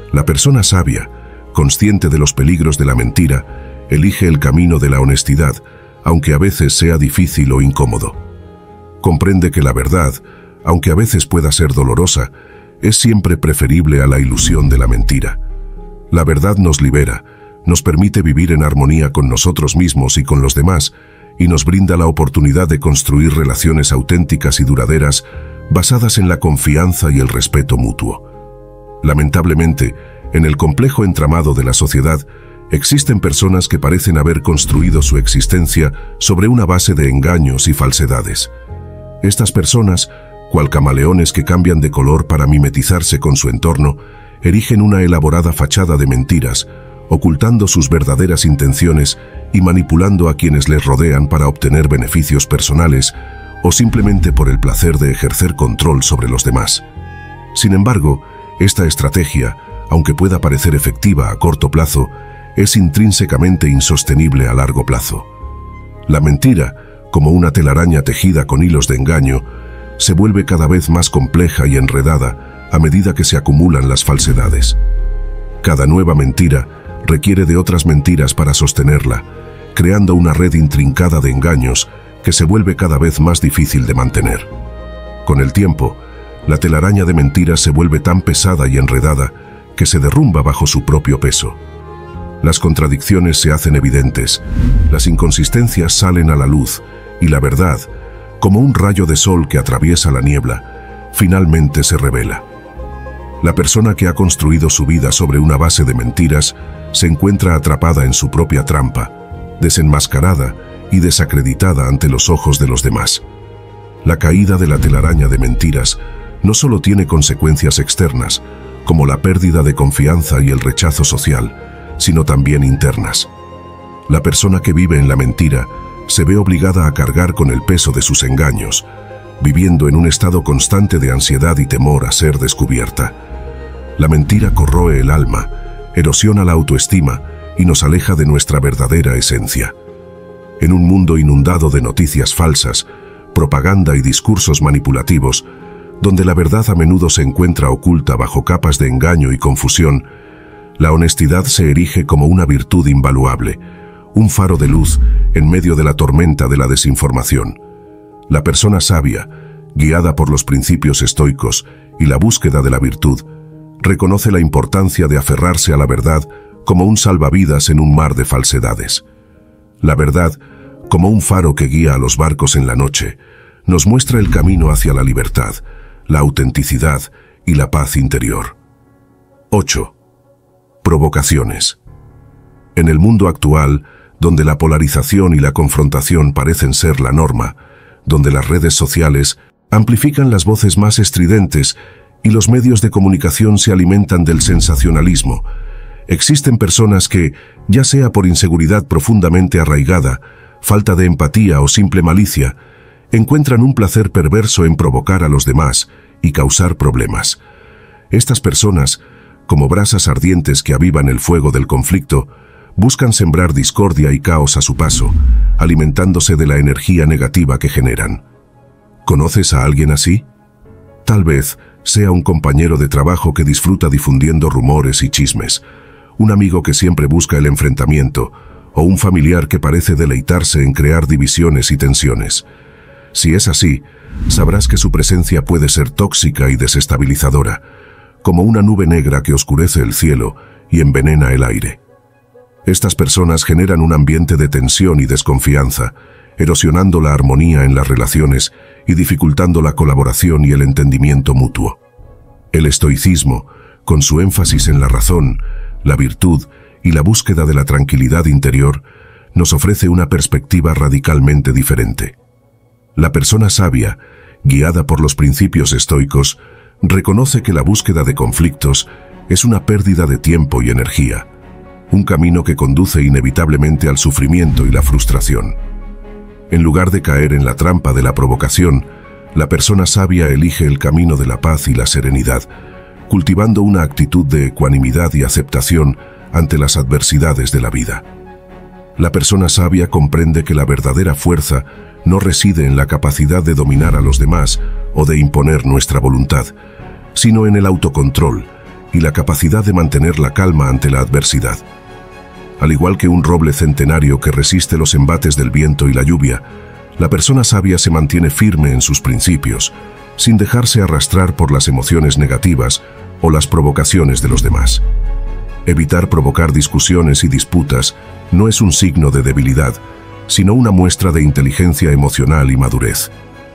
La persona sabia, consciente de los peligros de la mentira, elige el camino de la honestidad, aunque a veces sea difícil o incómodo. Comprende que la verdad, aunque a veces pueda ser dolorosa, es siempre preferible a la ilusión de la mentira. La verdad nos libera, nos permite vivir en armonía con nosotros mismos y con los demás, y nos brinda la oportunidad de construir relaciones auténticas y duraderas basadas en la confianza y el respeto mutuo. Lamentablemente, en el complejo entramado de la sociedad, existen personas que parecen haber construido su existencia sobre una base de engaños y falsedades. Estas personas, cual camaleones que cambian de color para mimetizarse con su entorno, erigen una elaborada fachada de mentiras, ocultando sus verdaderas intenciones y manipulando a quienes les rodean para obtener beneficios personales o simplemente por el placer de ejercer control sobre los demás. Sin embargo, esta estrategia, aunque pueda parecer efectiva a corto plazo, es intrínsecamente insostenible a largo plazo. La mentira, como una telaraña tejida con hilos de engaño, se vuelve cada vez más compleja y enredada a medida que se acumulan las falsedades. Cada nueva mentira requiere de otras mentiras para sostenerla, creando una red intrincada de engaños que se vuelve cada vez más difícil de mantener. Con el tiempo, la telaraña de mentiras se vuelve tan pesada y enredada que se derrumba bajo su propio peso. Las contradicciones se hacen evidentes, las inconsistencias salen a la luz y la verdad, como un rayo de sol que atraviesa la niebla, finalmente se revela. La persona que ha construido su vida sobre una base de mentiras se encuentra atrapada en su propia trampa, desenmascarada y desacreditada ante los ojos de los demás. La caída de la telaraña de mentiras no solo tiene consecuencias externas, como la pérdida de confianza y el rechazo social, sino también internas. La persona que vive en la mentira se ve obligada a cargar con el peso de sus engaños, viviendo en un estado constante de ansiedad y temor a ser descubierta. La mentira corroe el alma, erosiona la autoestima y nos aleja de nuestra verdadera esencia. En un mundo inundado de noticias falsas, propaganda y discursos manipulativos, donde la verdad a menudo se encuentra oculta bajo capas de engaño y confusión, la honestidad se erige como una virtud invaluable, un faro de luz en medio de la tormenta de la desinformación. La persona sabia, guiada por los principios estoicos y la búsqueda de la virtud, reconoce la importancia de aferrarse a la verdad como un salvavidas en un mar de falsedades. La verdad, como un faro que guía a los barcos en la noche, nos muestra el camino hacia la libertad, la autenticidad y la paz interior. 8. Provocaciones. En el mundo actual, donde la polarización y la confrontación parecen ser la norma, donde las redes sociales amplifican las voces más estridentes y los medios de comunicación se alimentan del sensacionalismo, existen personas que, ya sea por inseguridad profundamente arraigada, falta de empatía o simple malicia, encuentran un placer perverso en provocar a los demás y causar problemas. Estas personas, como brasas ardientes que avivan el fuego del conflicto, buscan sembrar discordia y caos a su paso, alimentándose de la energía negativa que generan. ¿Conoces a alguien así? Tal vez sea un compañero de trabajo que disfruta difundiendo rumores y chismes, un amigo que siempre busca el enfrentamiento, o un familiar que parece deleitarse en crear divisiones y tensiones. Si es así, sabrás que su presencia puede ser tóxica y desestabilizadora, como una nube negra que oscurece el cielo y envenena el aire. Estas personas generan un ambiente de tensión y desconfianza, erosionando la armonía en las relaciones y dificultando la colaboración y el entendimiento mutuo. El estoicismo, con su énfasis en la razón, la virtud y la búsqueda de la tranquilidad interior, nos ofrece una perspectiva radicalmente diferente. La persona sabia, guiada por los principios estoicos, reconoce que la búsqueda de conflictos es una pérdida de tiempo y energía, un camino que conduce inevitablemente al sufrimiento y la frustración. En lugar de caer en la trampa de la provocación, la persona sabia elige el camino de la paz y la serenidad, cultivando una actitud de ecuanimidad y aceptación ante las adversidades de la vida. La persona sabia comprende que la verdadera fuerza no reside en la capacidad de dominar a los demás o de imponer nuestra voluntad, sino en el autocontrol y la capacidad de mantener la calma ante la adversidad. Al igual que un roble centenario que resiste los embates del viento y la lluvia, la persona sabia se mantiene firme en sus principios, sin dejarse arrastrar por las emociones negativas o las provocaciones de los demás. Evitar provocar discusiones y disputas no es un signo de debilidad, sino una muestra de inteligencia emocional y madurez.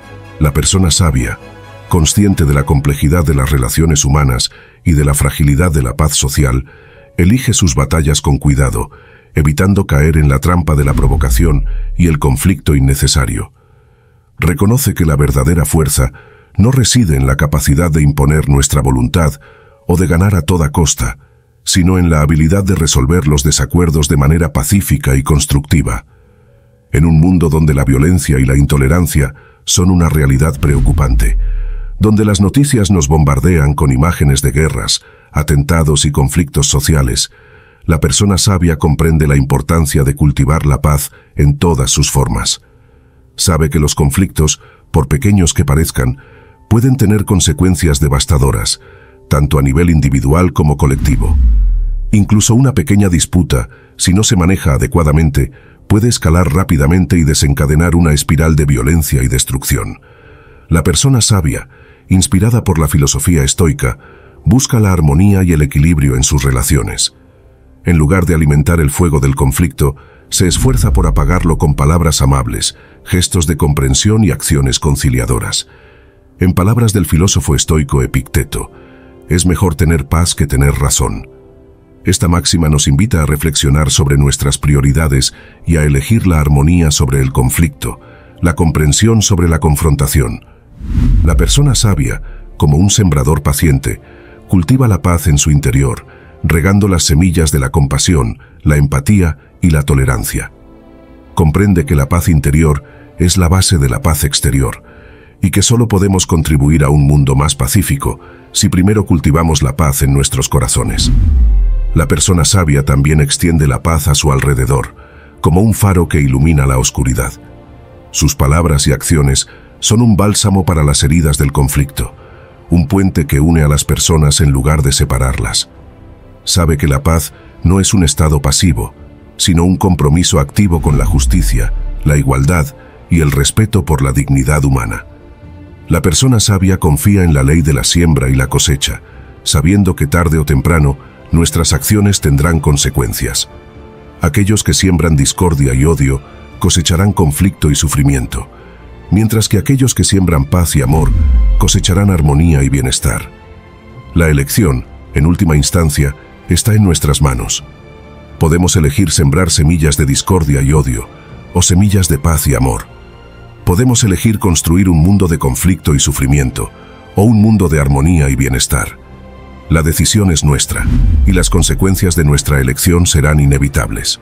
La persona sabia, consciente de la complejidad de las relaciones humanas y de la fragilidad de la paz social, elige sus batallas con cuidado, evitando caer en la trampa de la provocación y el conflicto innecesario. Reconoce que la verdadera fuerza no reside en la capacidad de imponer nuestra voluntad o de ganar a toda costa, sino en la habilidad de resolver los desacuerdos de manera pacífica y constructiva. En un mundo donde la violencia y la intolerancia son una realidad preocupante, donde las noticias nos bombardean con imágenes de guerras, atentados y conflictos sociales, la persona sabia comprende la importancia de cultivar la paz en todas sus formas. Sabe que los conflictos, por pequeños que parezcan, pueden tener consecuencias devastadoras, tanto a nivel individual como colectivo. Incluso una pequeña disputa, si no se maneja adecuadamente, puede escalar rápidamente y desencadenar una espiral de violencia y destrucción. La persona sabia, inspirada por la filosofía estoica, busca la armonía y el equilibrio en sus relaciones. En lugar de alimentar el fuego del conflicto, se esfuerza por apagarlo con palabras amables, gestos de comprensión y acciones conciliadoras. En palabras del filósofo estoico Epicteto, es mejor tener paz que tener razón. Esta máxima nos invita a reflexionar sobre nuestras prioridades y a elegir la armonía sobre el conflicto, la comprensión sobre la confrontación. La persona sabia, como un sembrador paciente, cultiva la paz en su interior, regando las semillas de la compasión, la empatía y la tolerancia. Comprende que la paz interior es la base de la paz exterior, y que solo podemos contribuir a un mundo más pacífico si primero cultivamos la paz en nuestros corazones. La persona sabia también extiende la paz a su alrededor, como un faro que ilumina la oscuridad. Sus palabras y acciones son un bálsamo para las heridas del conflicto, un puente que une a las personas en lugar de separarlas. Sabe que la paz no es un estado pasivo, sino un compromiso activo con la justicia, la igualdad y el respeto por la dignidad humana. La persona sabia confía en la ley de la siembra y la cosecha, sabiendo que tarde o temprano nuestras acciones tendrán consecuencias. Aquellos que siembran discordia y odio cosecharán conflicto y sufrimiento, mientras que aquellos que siembran paz y amor cosecharán armonía y bienestar. La elección, en última instancia, está en nuestras manos. Podemos elegir sembrar semillas de discordia y odio, o semillas de paz y amor. Podemos elegir construir un mundo de conflicto y sufrimiento, o un mundo de armonía y bienestar. La decisión es nuestra, y las consecuencias de nuestra elección serán inevitables.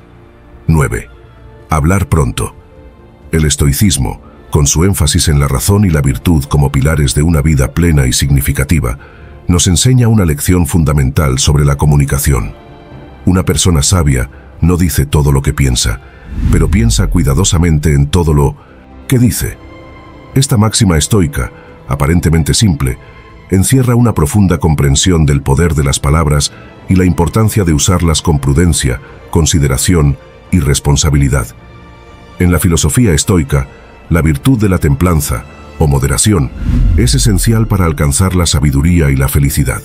9. Hablar pronto. El estoicismo, con su énfasis en la razón y la virtud como pilares de una vida plena y significativa, nos enseña una lección fundamental sobre la comunicación. Una persona sabia no dice todo lo que piensa, pero piensa cuidadosamente en todo lo que dice. Esta máxima estoica, aparentemente simple, encierra una profunda comprensión del poder de las palabras y la importancia de usarlas con prudencia, consideración y responsabilidad. En la filosofía estoica, la virtud de la templanza, o moderación, es esencial para alcanzar la sabiduría y la felicidad.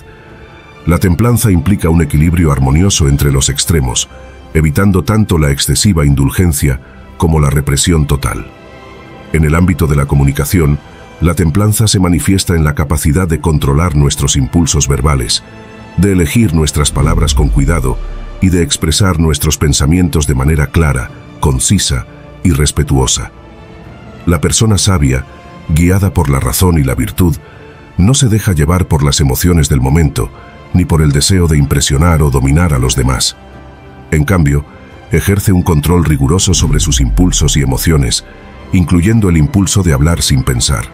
La templanza implica un equilibrio armonioso entre los extremos, evitando tanto la excesiva indulgencia como la represión total. En el ámbito de la comunicación, la templanza se manifiesta en la capacidad de controlar nuestros impulsos verbales, de elegir nuestras palabras con cuidado y de expresar nuestros pensamientos de manera clara, concisa y respetuosa. La persona sabia, guiada por la razón y la virtud, no se deja llevar por las emociones del momento, ni por el deseo de impresionar o dominar a los demás. En cambio, ejerce un control riguroso sobre sus impulsos y emociones, incluyendo el impulso de hablar sin pensar.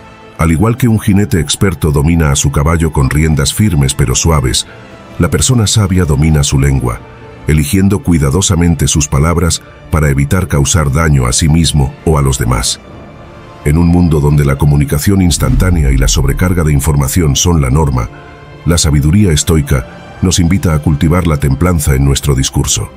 Al igual que un jinete experto domina a su caballo con riendas firmes pero suaves, la persona sabia domina su lengua, eligiendo cuidadosamente sus palabras para evitar causar daño a sí mismo o a los demás. En un mundo donde la comunicación instantánea y la sobrecarga de información son la norma, La sabiduría estoica nos invita a cultivar la templanza en nuestro discurso.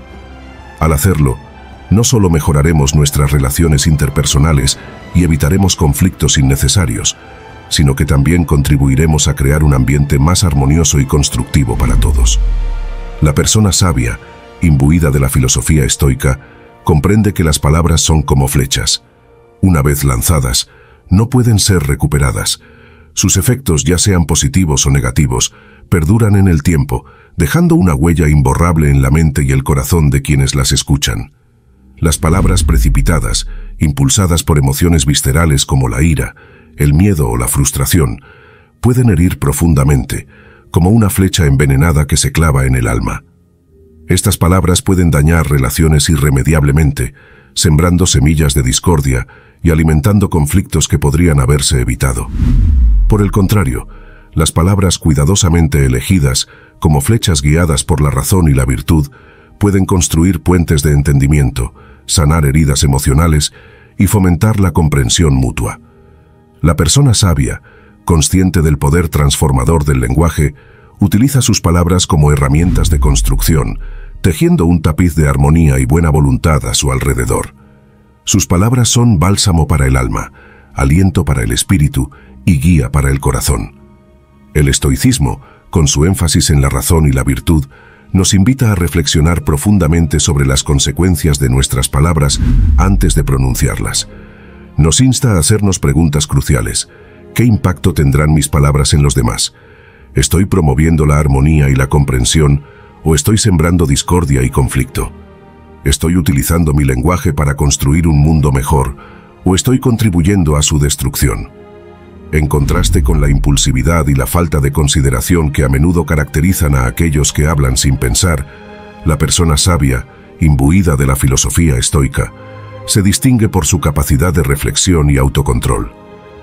Al hacerlo, no solo mejoraremos nuestras relaciones interpersonales y evitaremos conflictos innecesarios, sino que también contribuiremos a crear un ambiente más armonioso y constructivo para todos. La persona sabia, imbuida de la filosofía estoica, comprende que las palabras son como flechas. Una vez lanzadas, no pueden ser recuperadas. Sus efectos, ya sean positivos o negativos, perduran en el tiempo, dejando una huella imborrable en la mente y el corazón de quienes las escuchan. Las palabras precipitadas, impulsadas por emociones viscerales como la ira, el miedo o la frustración, pueden herir profundamente, como una flecha envenenada que se clava en el alma. Estas palabras pueden dañar relaciones irremediablemente, sembrando semillas de discordia y alimentando conflictos que podrían haberse evitado. Por el contrario, las palabras cuidadosamente elegidas, como flechas guiadas por la razón y la virtud, pueden construir puentes de entendimiento, sanar heridas emocionales y fomentar la comprensión mutua. La persona sabia, consciente del poder transformador del lenguaje, utiliza sus palabras como herramientas de construcción, tejiendo un tapiz de armonía y buena voluntad a su alrededor. Sus palabras son bálsamo para el alma, aliento para el espíritu y guía para el corazón. El estoicismo, con su énfasis en la razón y la virtud, nos invita a reflexionar profundamente sobre las consecuencias de nuestras palabras antes de pronunciarlas. Nos insta a hacernos preguntas cruciales. ¿Qué impacto tendrán mis palabras en los demás? ¿Estoy promoviendo la armonía y la comprensión o estoy sembrando discordia y conflicto? ¿Estoy utilizando mi lenguaje para construir un mundo mejor o estoy contribuyendo a su destrucción? En contraste con la impulsividad y la falta de consideración que a menudo caracterizan a aquellos que hablan sin pensar, la persona sabia, imbuida de la filosofía estoica, se distingue por su capacidad de reflexión y autocontrol.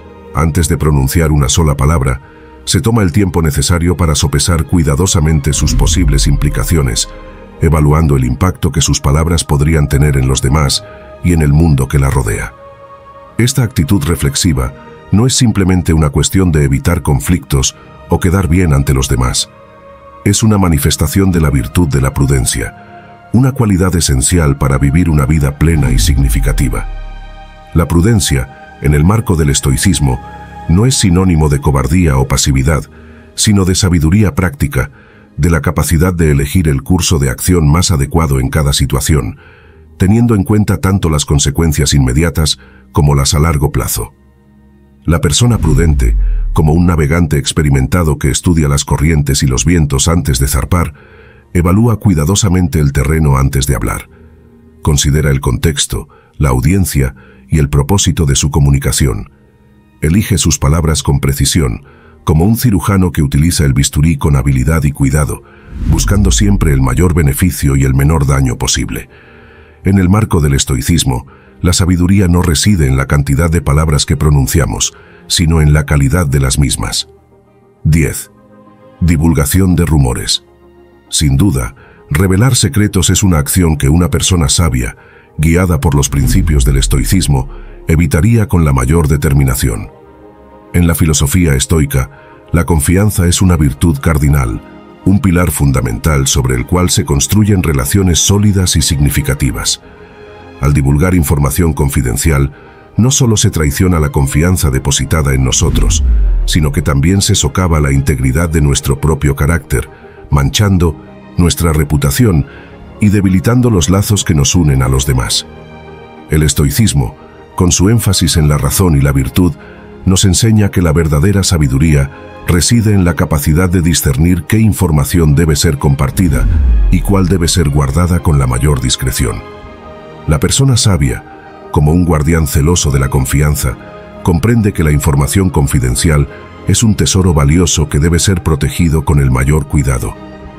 Antes de pronunciar una sola palabra, se toma el tiempo necesario para sopesar cuidadosamente sus posibles implicaciones, evaluando el impacto que sus palabras podrían tener en los demás y en el mundo que la rodea. Esta actitud reflexiva no es simplemente una cuestión de evitar conflictos o quedar bien ante los demás. Es una manifestación de la virtud de la prudencia, una cualidad esencial para vivir una vida plena y significativa. La prudencia, en el marco del estoicismo, no es sinónimo de cobardía o pasividad, sino de sabiduría práctica, de la capacidad de elegir el curso de acción más adecuado en cada situación, teniendo en cuenta tanto las consecuencias inmediatas como las a largo plazo. La persona prudente, como un navegante experimentado que estudia las corrientes y los vientos antes de zarpar, evalúa cuidadosamente el terreno antes de hablar. Considera el contexto, la audiencia y el propósito de su comunicación. Elige sus palabras con precisión, como un cirujano que utiliza el bisturí con habilidad y cuidado, buscando siempre el mayor beneficio y el menor daño posible. En el marco del estoicismo, la sabiduría no reside en la cantidad de palabras que pronunciamos, sino en la calidad de las mismas. 10. Divulgación de rumores. Sin duda, revelar secretos es una acción que una persona sabia, guiada por los principios del estoicismo, evitaría con la mayor determinación. En la filosofía estoica, la confianza es una virtud cardinal, un pilar fundamental sobre el cual se construyen relaciones sólidas y significativas. Al divulgar información confidencial, no solo se traiciona la confianza depositada en nosotros, sino que también se socava la integridad de nuestro propio carácter, manchando nuestra reputación y debilitando los lazos que nos unen a los demás. El estoicismo, con su énfasis en la razón y la virtud, nos enseña que la verdadera sabiduría reside en la capacidad de discernir qué información debe ser compartida y cuál debe ser guardada con la mayor discreción. La persona sabia, como un guardián celoso de la confianza, comprende que la información confidencial es un tesoro valioso que debe ser protegido con el mayor cuidado.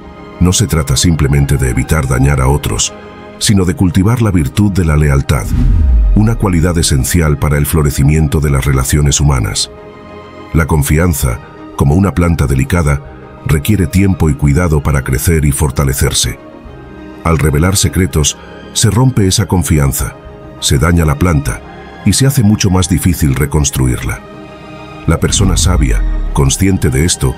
No se trata simplemente de evitar dañar a otros, sino de cultivar la virtud de la lealtad, una cualidad esencial para el florecimiento de las relaciones humanas. La confianza, como una planta delicada, requiere tiempo y cuidado para crecer y fortalecerse. Al revelar secretos, se rompe esa confianza, se daña la planta y se hace mucho más difícil reconstruirla. La persona sabia, consciente de esto,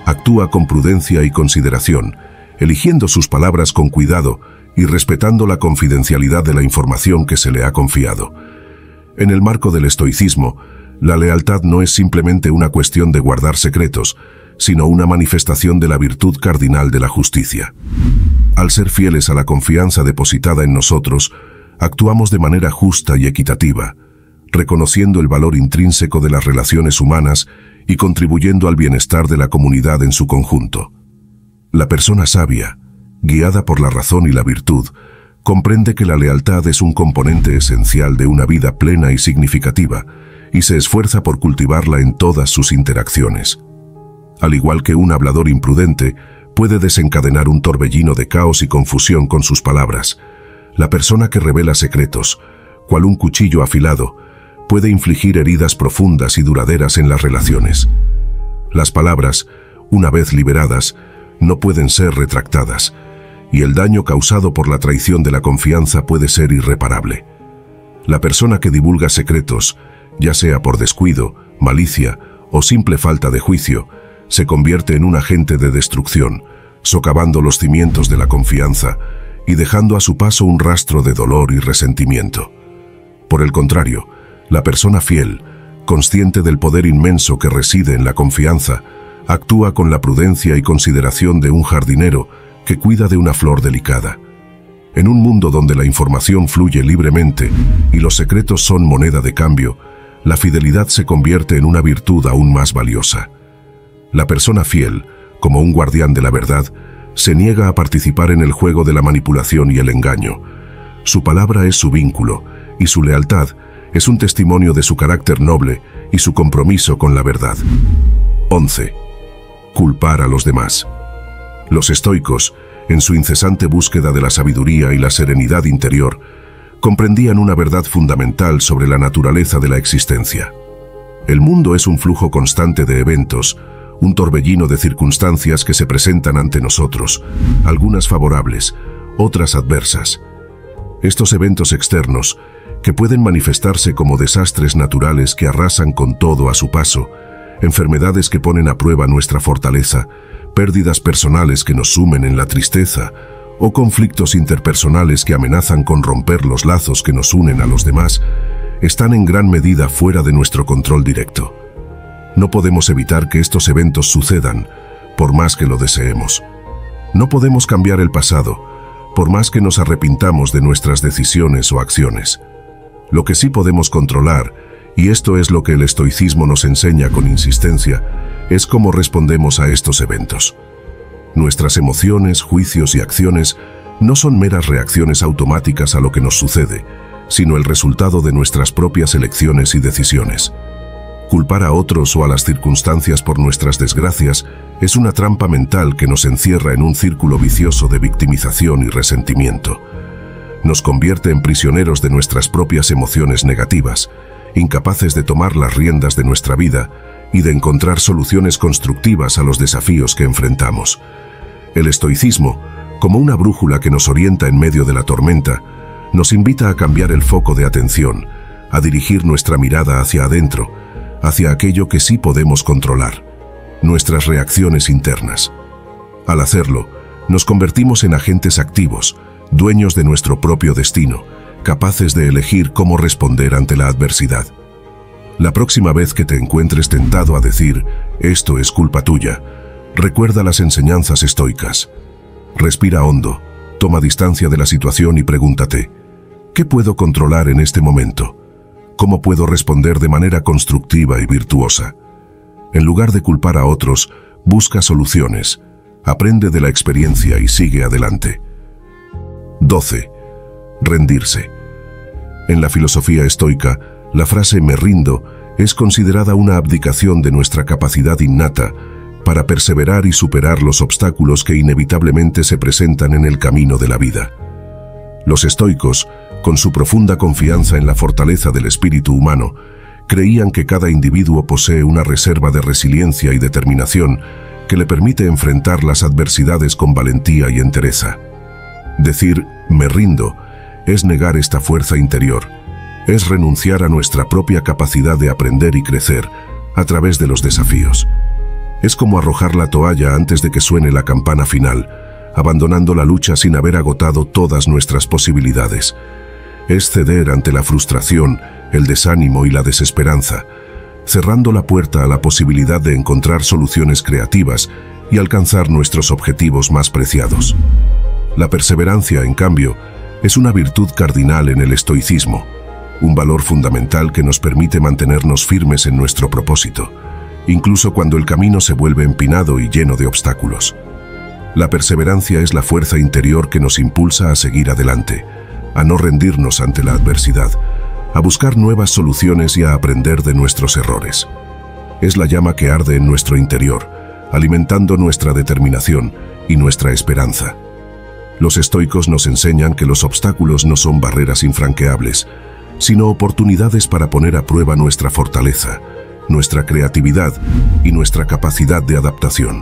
Actúa con prudencia y consideración, eligiendo sus palabras con cuidado y respetando la confidencialidad de la información que se le ha confiado. En el marco del estoicismo, la lealtad no es simplemente una cuestión de guardar secretos, sino una manifestación de la virtud cardinal de la justicia. Al ser fieles a la confianza depositada en nosotros, actuamos de manera justa y equitativa, reconociendo el valor intrínseco de las relaciones humanas y contribuyendo al bienestar de la comunidad en su conjunto. La persona sabia, guiada por la razón y la virtud, comprende que la lealtad es un componente esencial de una vida plena y significativa, y se esfuerza por cultivarla en todas sus interacciones. Al igual que un hablador imprudente puede desencadenar un torbellino de caos y confusión con sus palabras, la persona que revela secretos, cual un cuchillo afilado, puede infligir heridas profundas y duraderas en las relaciones. Las palabras, una vez liberadas, no pueden ser retractadas, y el daño causado por la traición de la confianza puede ser irreparable. La persona que divulga secretos, ya sea por descuido, malicia o simple falta de juicio, se convierte en un agente de destrucción, socavando los cimientos de la confianza y dejando a su paso un rastro de dolor y resentimiento. Por el contrario, la persona fiel, consciente del poder inmenso que reside en la confianza, actúa con la prudencia y consideración de un jardinero que cuida de una flor delicada. En un mundo donde la información fluye libremente y los secretos son moneda de cambio, la fidelidad se convierte en una virtud aún más valiosa. La persona fiel, como un guardián de la verdad, se niega a participar en el juego de la manipulación y el engaño. Su palabra es su vínculo, y su lealtad es un testimonio de su carácter noble y su compromiso con la verdad. 11. Culpar a los demás. Los estoicos, en su incesante búsqueda de la sabiduría y la serenidad interior, comprendían una verdad fundamental sobre la naturaleza de la existencia. El mundo es un flujo constante de eventos, un torbellino de circunstancias que se presentan ante nosotros, algunas favorables, otras adversas. Estos eventos externos, que pueden manifestarse como desastres naturales que arrasan con todo a su paso, enfermedades que ponen a prueba nuestra fortaleza, pérdidas personales que nos sumen en la tristeza, o conflictos interpersonales que amenazan con romper los lazos que nos unen a los demás, están en gran medida fuera de nuestro control directo. No podemos evitar que estos eventos sucedan, por más que lo deseemos. No podemos cambiar el pasado, por más que nos arrepintamos de nuestras decisiones o acciones. Lo que sí podemos controlar, y esto es lo que el estoicismo nos enseña con insistencia, es cómo respondemos a estos eventos. Nuestras emociones, juicios y acciones no son meras reacciones automáticas a lo que nos sucede, sino el resultado de nuestras propias elecciones y decisiones. Culpar a otros o a las circunstancias por nuestras desgracias es una trampa mental que nos encierra en un círculo vicioso de victimización y resentimiento. Nos convierte en prisioneros de nuestras propias emociones negativas, incapaces de tomar las riendas de nuestra vida y de encontrar soluciones constructivas a los desafíos que enfrentamos. El estoicismo, como una brújula que nos orienta en medio de la tormenta, nos invita a cambiar el foco de atención, a dirigir nuestra mirada hacia adentro, hacia aquello que sí podemos controlar, nuestras reacciones internas. Al hacerlo, nos convertimos en agentes activos, dueños de nuestro propio destino, capaces de elegir cómo responder ante la adversidad. La próxima vez que te encuentres tentado a decir, esto es culpa tuya, recuerda las enseñanzas estoicas. Respira hondo, toma distancia de la situación y pregúntate, ¿qué puedo controlar en este momento? ¿Cómo puedo responder de manera constructiva y virtuosa? En lugar de culpar a otros, busca soluciones, aprende de la experiencia y sigue adelante. 12. Rendirse. En la filosofía estoica, la frase «me rindo» es considerada una abdicación de nuestra capacidad innata para perseverar y superar los obstáculos que inevitablemente se presentan en el camino de la vida. Los estoicos, con su profunda confianza en la fortaleza del espíritu humano, creían que cada individuo posee una reserva de resiliencia y determinación que le permite enfrentar las adversidades con valentía y entereza. Decir «me rindo» es negar esta fuerza interior, es renunciar a nuestra propia capacidad de aprender y crecer a través de los desafíos. Es como arrojar la toalla antes de que suene la campana final, abandonando la lucha sin haber agotado todas nuestras posibilidades. Es ceder ante la frustración, el desánimo y la desesperanza, cerrando la puerta a la posibilidad de encontrar soluciones creativas y alcanzar nuestros objetivos más preciados. La perseverancia, en cambio, es una virtud cardinal en el estoicismo, un valor fundamental que nos permite mantenernos firmes en nuestro propósito, incluso cuando el camino se vuelve empinado y lleno de obstáculos. La perseverancia es la fuerza interior que nos impulsa a seguir adelante, a no rendirnos ante la adversidad, a buscar nuevas soluciones y a aprender de nuestros errores. Es la llama que arde en nuestro interior, alimentando nuestra determinación y nuestra esperanza. Los estoicos nos enseñan que los obstáculos no son barreras infranqueables, sino oportunidades para poner a prueba nuestra fortaleza, nuestra creatividad y nuestra capacidad de adaptación.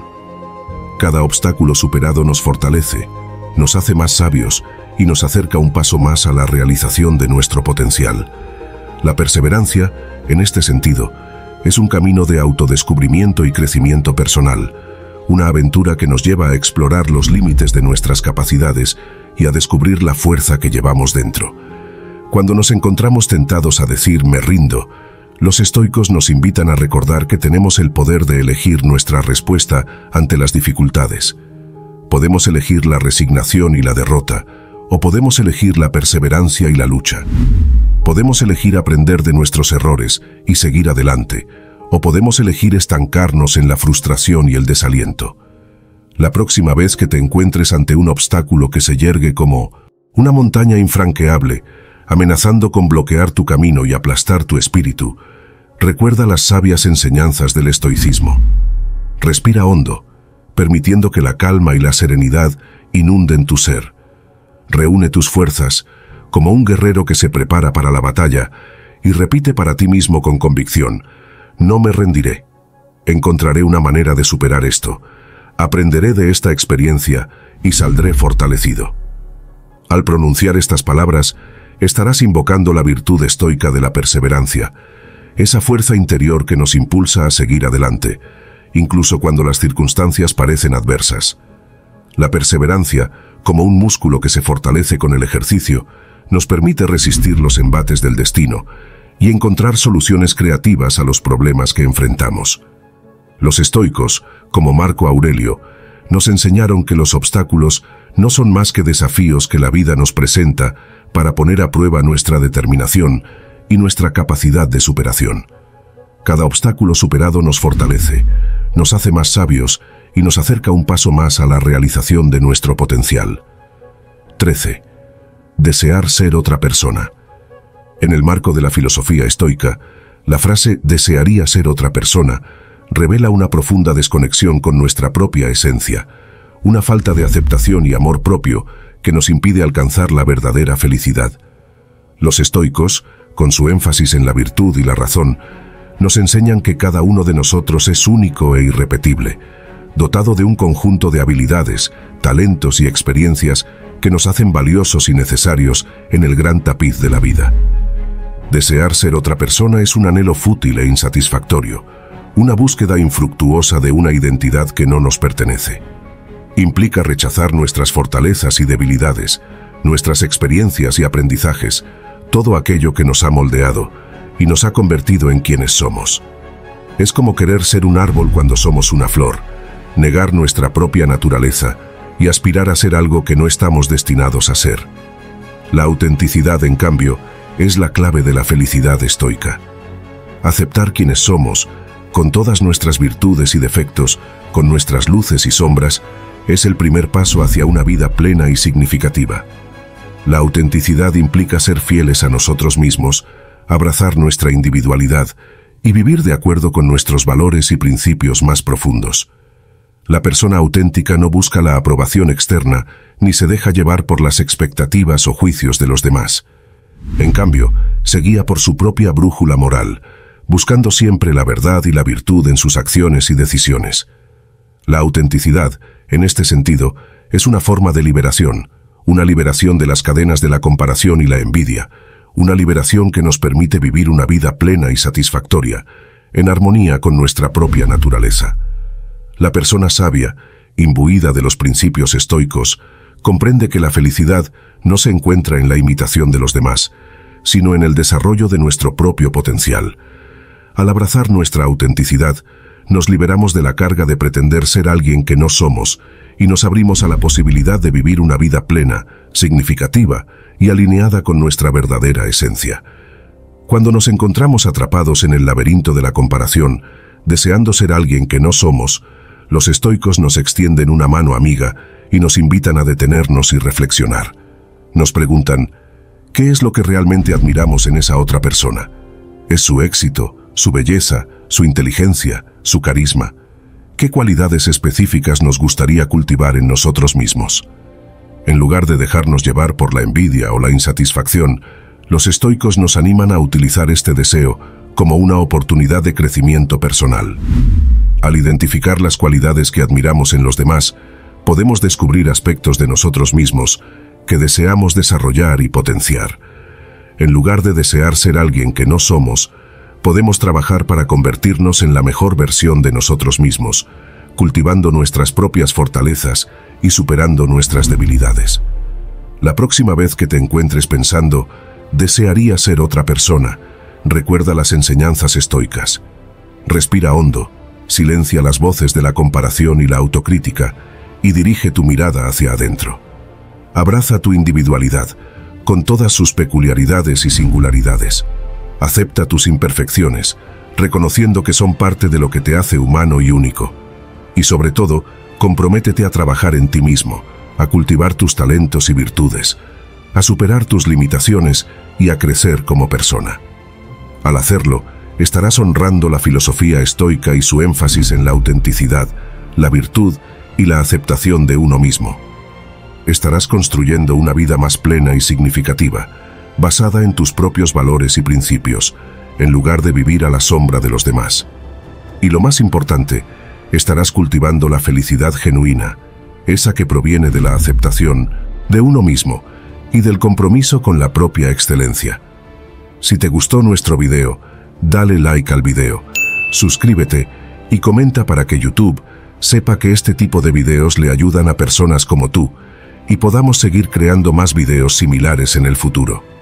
Cada obstáculo superado nos fortalece, nos hace más sabios y nos acerca un paso más a la realización de nuestro potencial. La perseverancia, en este sentido, es un camino de autodescubrimiento y crecimiento personal, una aventura que nos lleva a explorar los límites de nuestras capacidades y a descubrir la fuerza que llevamos dentro. Cuando nos encontramos tentados a decir «me rindo», los estoicos nos invitan a recordar que tenemos el poder de elegir nuestra respuesta ante las dificultades. Podemos elegir la resignación y la derrota, o podemos elegir la perseverancia y la lucha. Podemos elegir aprender de nuestros errores y seguir adelante, o podemos elegir estancarnos en la frustración y el desaliento. La próxima vez que te encuentres ante un obstáculo que se yergue como una montaña infranqueable, amenazando con bloquear tu camino y aplastar tu espíritu, recuerda las sabias enseñanzas del estoicismo. Respira hondo, permitiendo que la calma y la serenidad inunden tu ser. Reúne tus fuerzas, como un guerrero que se prepara para la batalla, y repite para ti mismo con convicción: «No me rendiré. Encontraré una manera de superar esto. Aprenderé de esta experiencia y saldré fortalecido». Al pronunciar estas palabras, estarás invocando la virtud estoica de la perseverancia, esa fuerza interior que nos impulsa a seguir adelante, incluso cuando las circunstancias parecen adversas. La perseverancia, como un músculo que se fortalece con el ejercicio, nos permite resistir los embates del destino y encontrar soluciones creativas a los problemas que enfrentamos. Los estoicos, como Marco Aurelio, nos enseñaron que los obstáculos no son más que desafíos que la vida nos presenta para poner a prueba nuestra determinación y nuestra capacidad de superación. Cada obstáculo superado nos fortalece, nos hace más sabios y nos acerca un paso más a la realización de nuestro potencial. 13. Desear ser otra persona. En el marco de la filosofía estoica, la frase «desearía ser otra persona» revela una profunda desconexión con nuestra propia esencia, una falta de aceptación y amor propio que nos impide alcanzar la verdadera felicidad. Los estoicos, con su énfasis en la virtud y la razón, nos enseñan que cada uno de nosotros es único e irrepetible, dotado de un conjunto de habilidades, talentos y experiencias que nos hacen valiosos y necesarios en el gran tapiz de la vida. Desear ser otra persona es un anhelo fútil e insatisfactorio, una búsqueda infructuosa de una identidad que no nos pertenece. Implica rechazar nuestras fortalezas y debilidades, nuestras experiencias y aprendizajes, todo aquello que nos ha moldeado y nos ha convertido en quienes somos. Es como querer ser un árbol cuando somos una flor, negar nuestra propia naturaleza y aspirar a ser algo que no estamos destinados a ser. La autenticidad, en cambio, es la clave de la felicidad estoica. Aceptar quienes somos, con todas nuestras virtudes y defectos, con nuestras luces y sombras, es el primer paso hacia una vida plena y significativa. La autenticidad implica ser fieles a nosotros mismos, abrazar nuestra individualidad y vivir de acuerdo con nuestros valores y principios más profundos. La persona auténtica no busca la aprobación externa ni se deja llevar por las expectativas o juicios de los demás. En cambio, se guía por su propia brújula moral, buscando siempre la verdad y la virtud en sus acciones y decisiones. La autenticidad, en este sentido, es una forma de liberación, una liberación de las cadenas de la comparación y la envidia, una liberación que nos permite vivir una vida plena y satisfactoria, en armonía con nuestra propia naturaleza. La persona sabia, imbuida de los principios estoicos, comprende que la felicidad no se encuentra en la imitación de los demás, sino en el desarrollo de nuestro propio potencial. Al abrazar nuestra autenticidad, nos liberamos de la carga de pretender ser alguien que no somos y nos abrimos a la posibilidad de vivir una vida plena, significativa y alineada con nuestra verdadera esencia. Cuando nos encontramos atrapados en el laberinto de la comparación, deseando ser alguien que no somos, los estoicos nos extienden una mano amiga y nos invitan a detenernos y reflexionar. Nos preguntan, ¿qué es lo que realmente admiramos en esa otra persona? ¿Es su éxito, su belleza, su inteligencia, su carisma? ¿Qué cualidades específicas nos gustaría cultivar en nosotros mismos? En lugar de dejarnos llevar por la envidia o la insatisfacción, los estoicos nos animan a utilizar este deseo como una oportunidad de crecimiento personal. Al identificar las cualidades que admiramos en los demás, podemos descubrir aspectos de nosotros mismos que deseamos desarrollar y potenciar. En lugar de desear ser alguien que no somos, podemos trabajar para convertirnos en la mejor versión de nosotros mismos, cultivando nuestras propias fortalezas y superando nuestras debilidades. La próxima vez que te encuentres pensando, desearía ser otra persona, recuerda las enseñanzas estoicas. Respira hondo, silencia las voces de la comparación y la autocrítica y dirige tu mirada hacia adentro. Abraza tu individualidad, con todas sus peculiaridades y singularidades. Acepta tus imperfecciones, reconociendo que son parte de lo que te hace humano y único. Y sobre todo, comprométete a trabajar en ti mismo, a cultivar tus talentos y virtudes, a superar tus limitaciones y a crecer como persona. Al hacerlo, estarás honrando la filosofía estoica y su énfasis en la autenticidad, la virtud y la aceptación de uno mismo. Estarás construyendo una vida más plena y significativa, basada en tus propios valores y principios, en lugar de vivir a la sombra de los demás. Y lo más importante, estarás cultivando la felicidad genuina, esa que proviene de la aceptación de uno mismo y del compromiso con la propia excelencia. Si te gustó nuestro video, dale like al video, suscríbete y comenta para que YouTube sepa que este tipo de videos le ayudan a personas como tú y podamos seguir creando más videos similares en el futuro.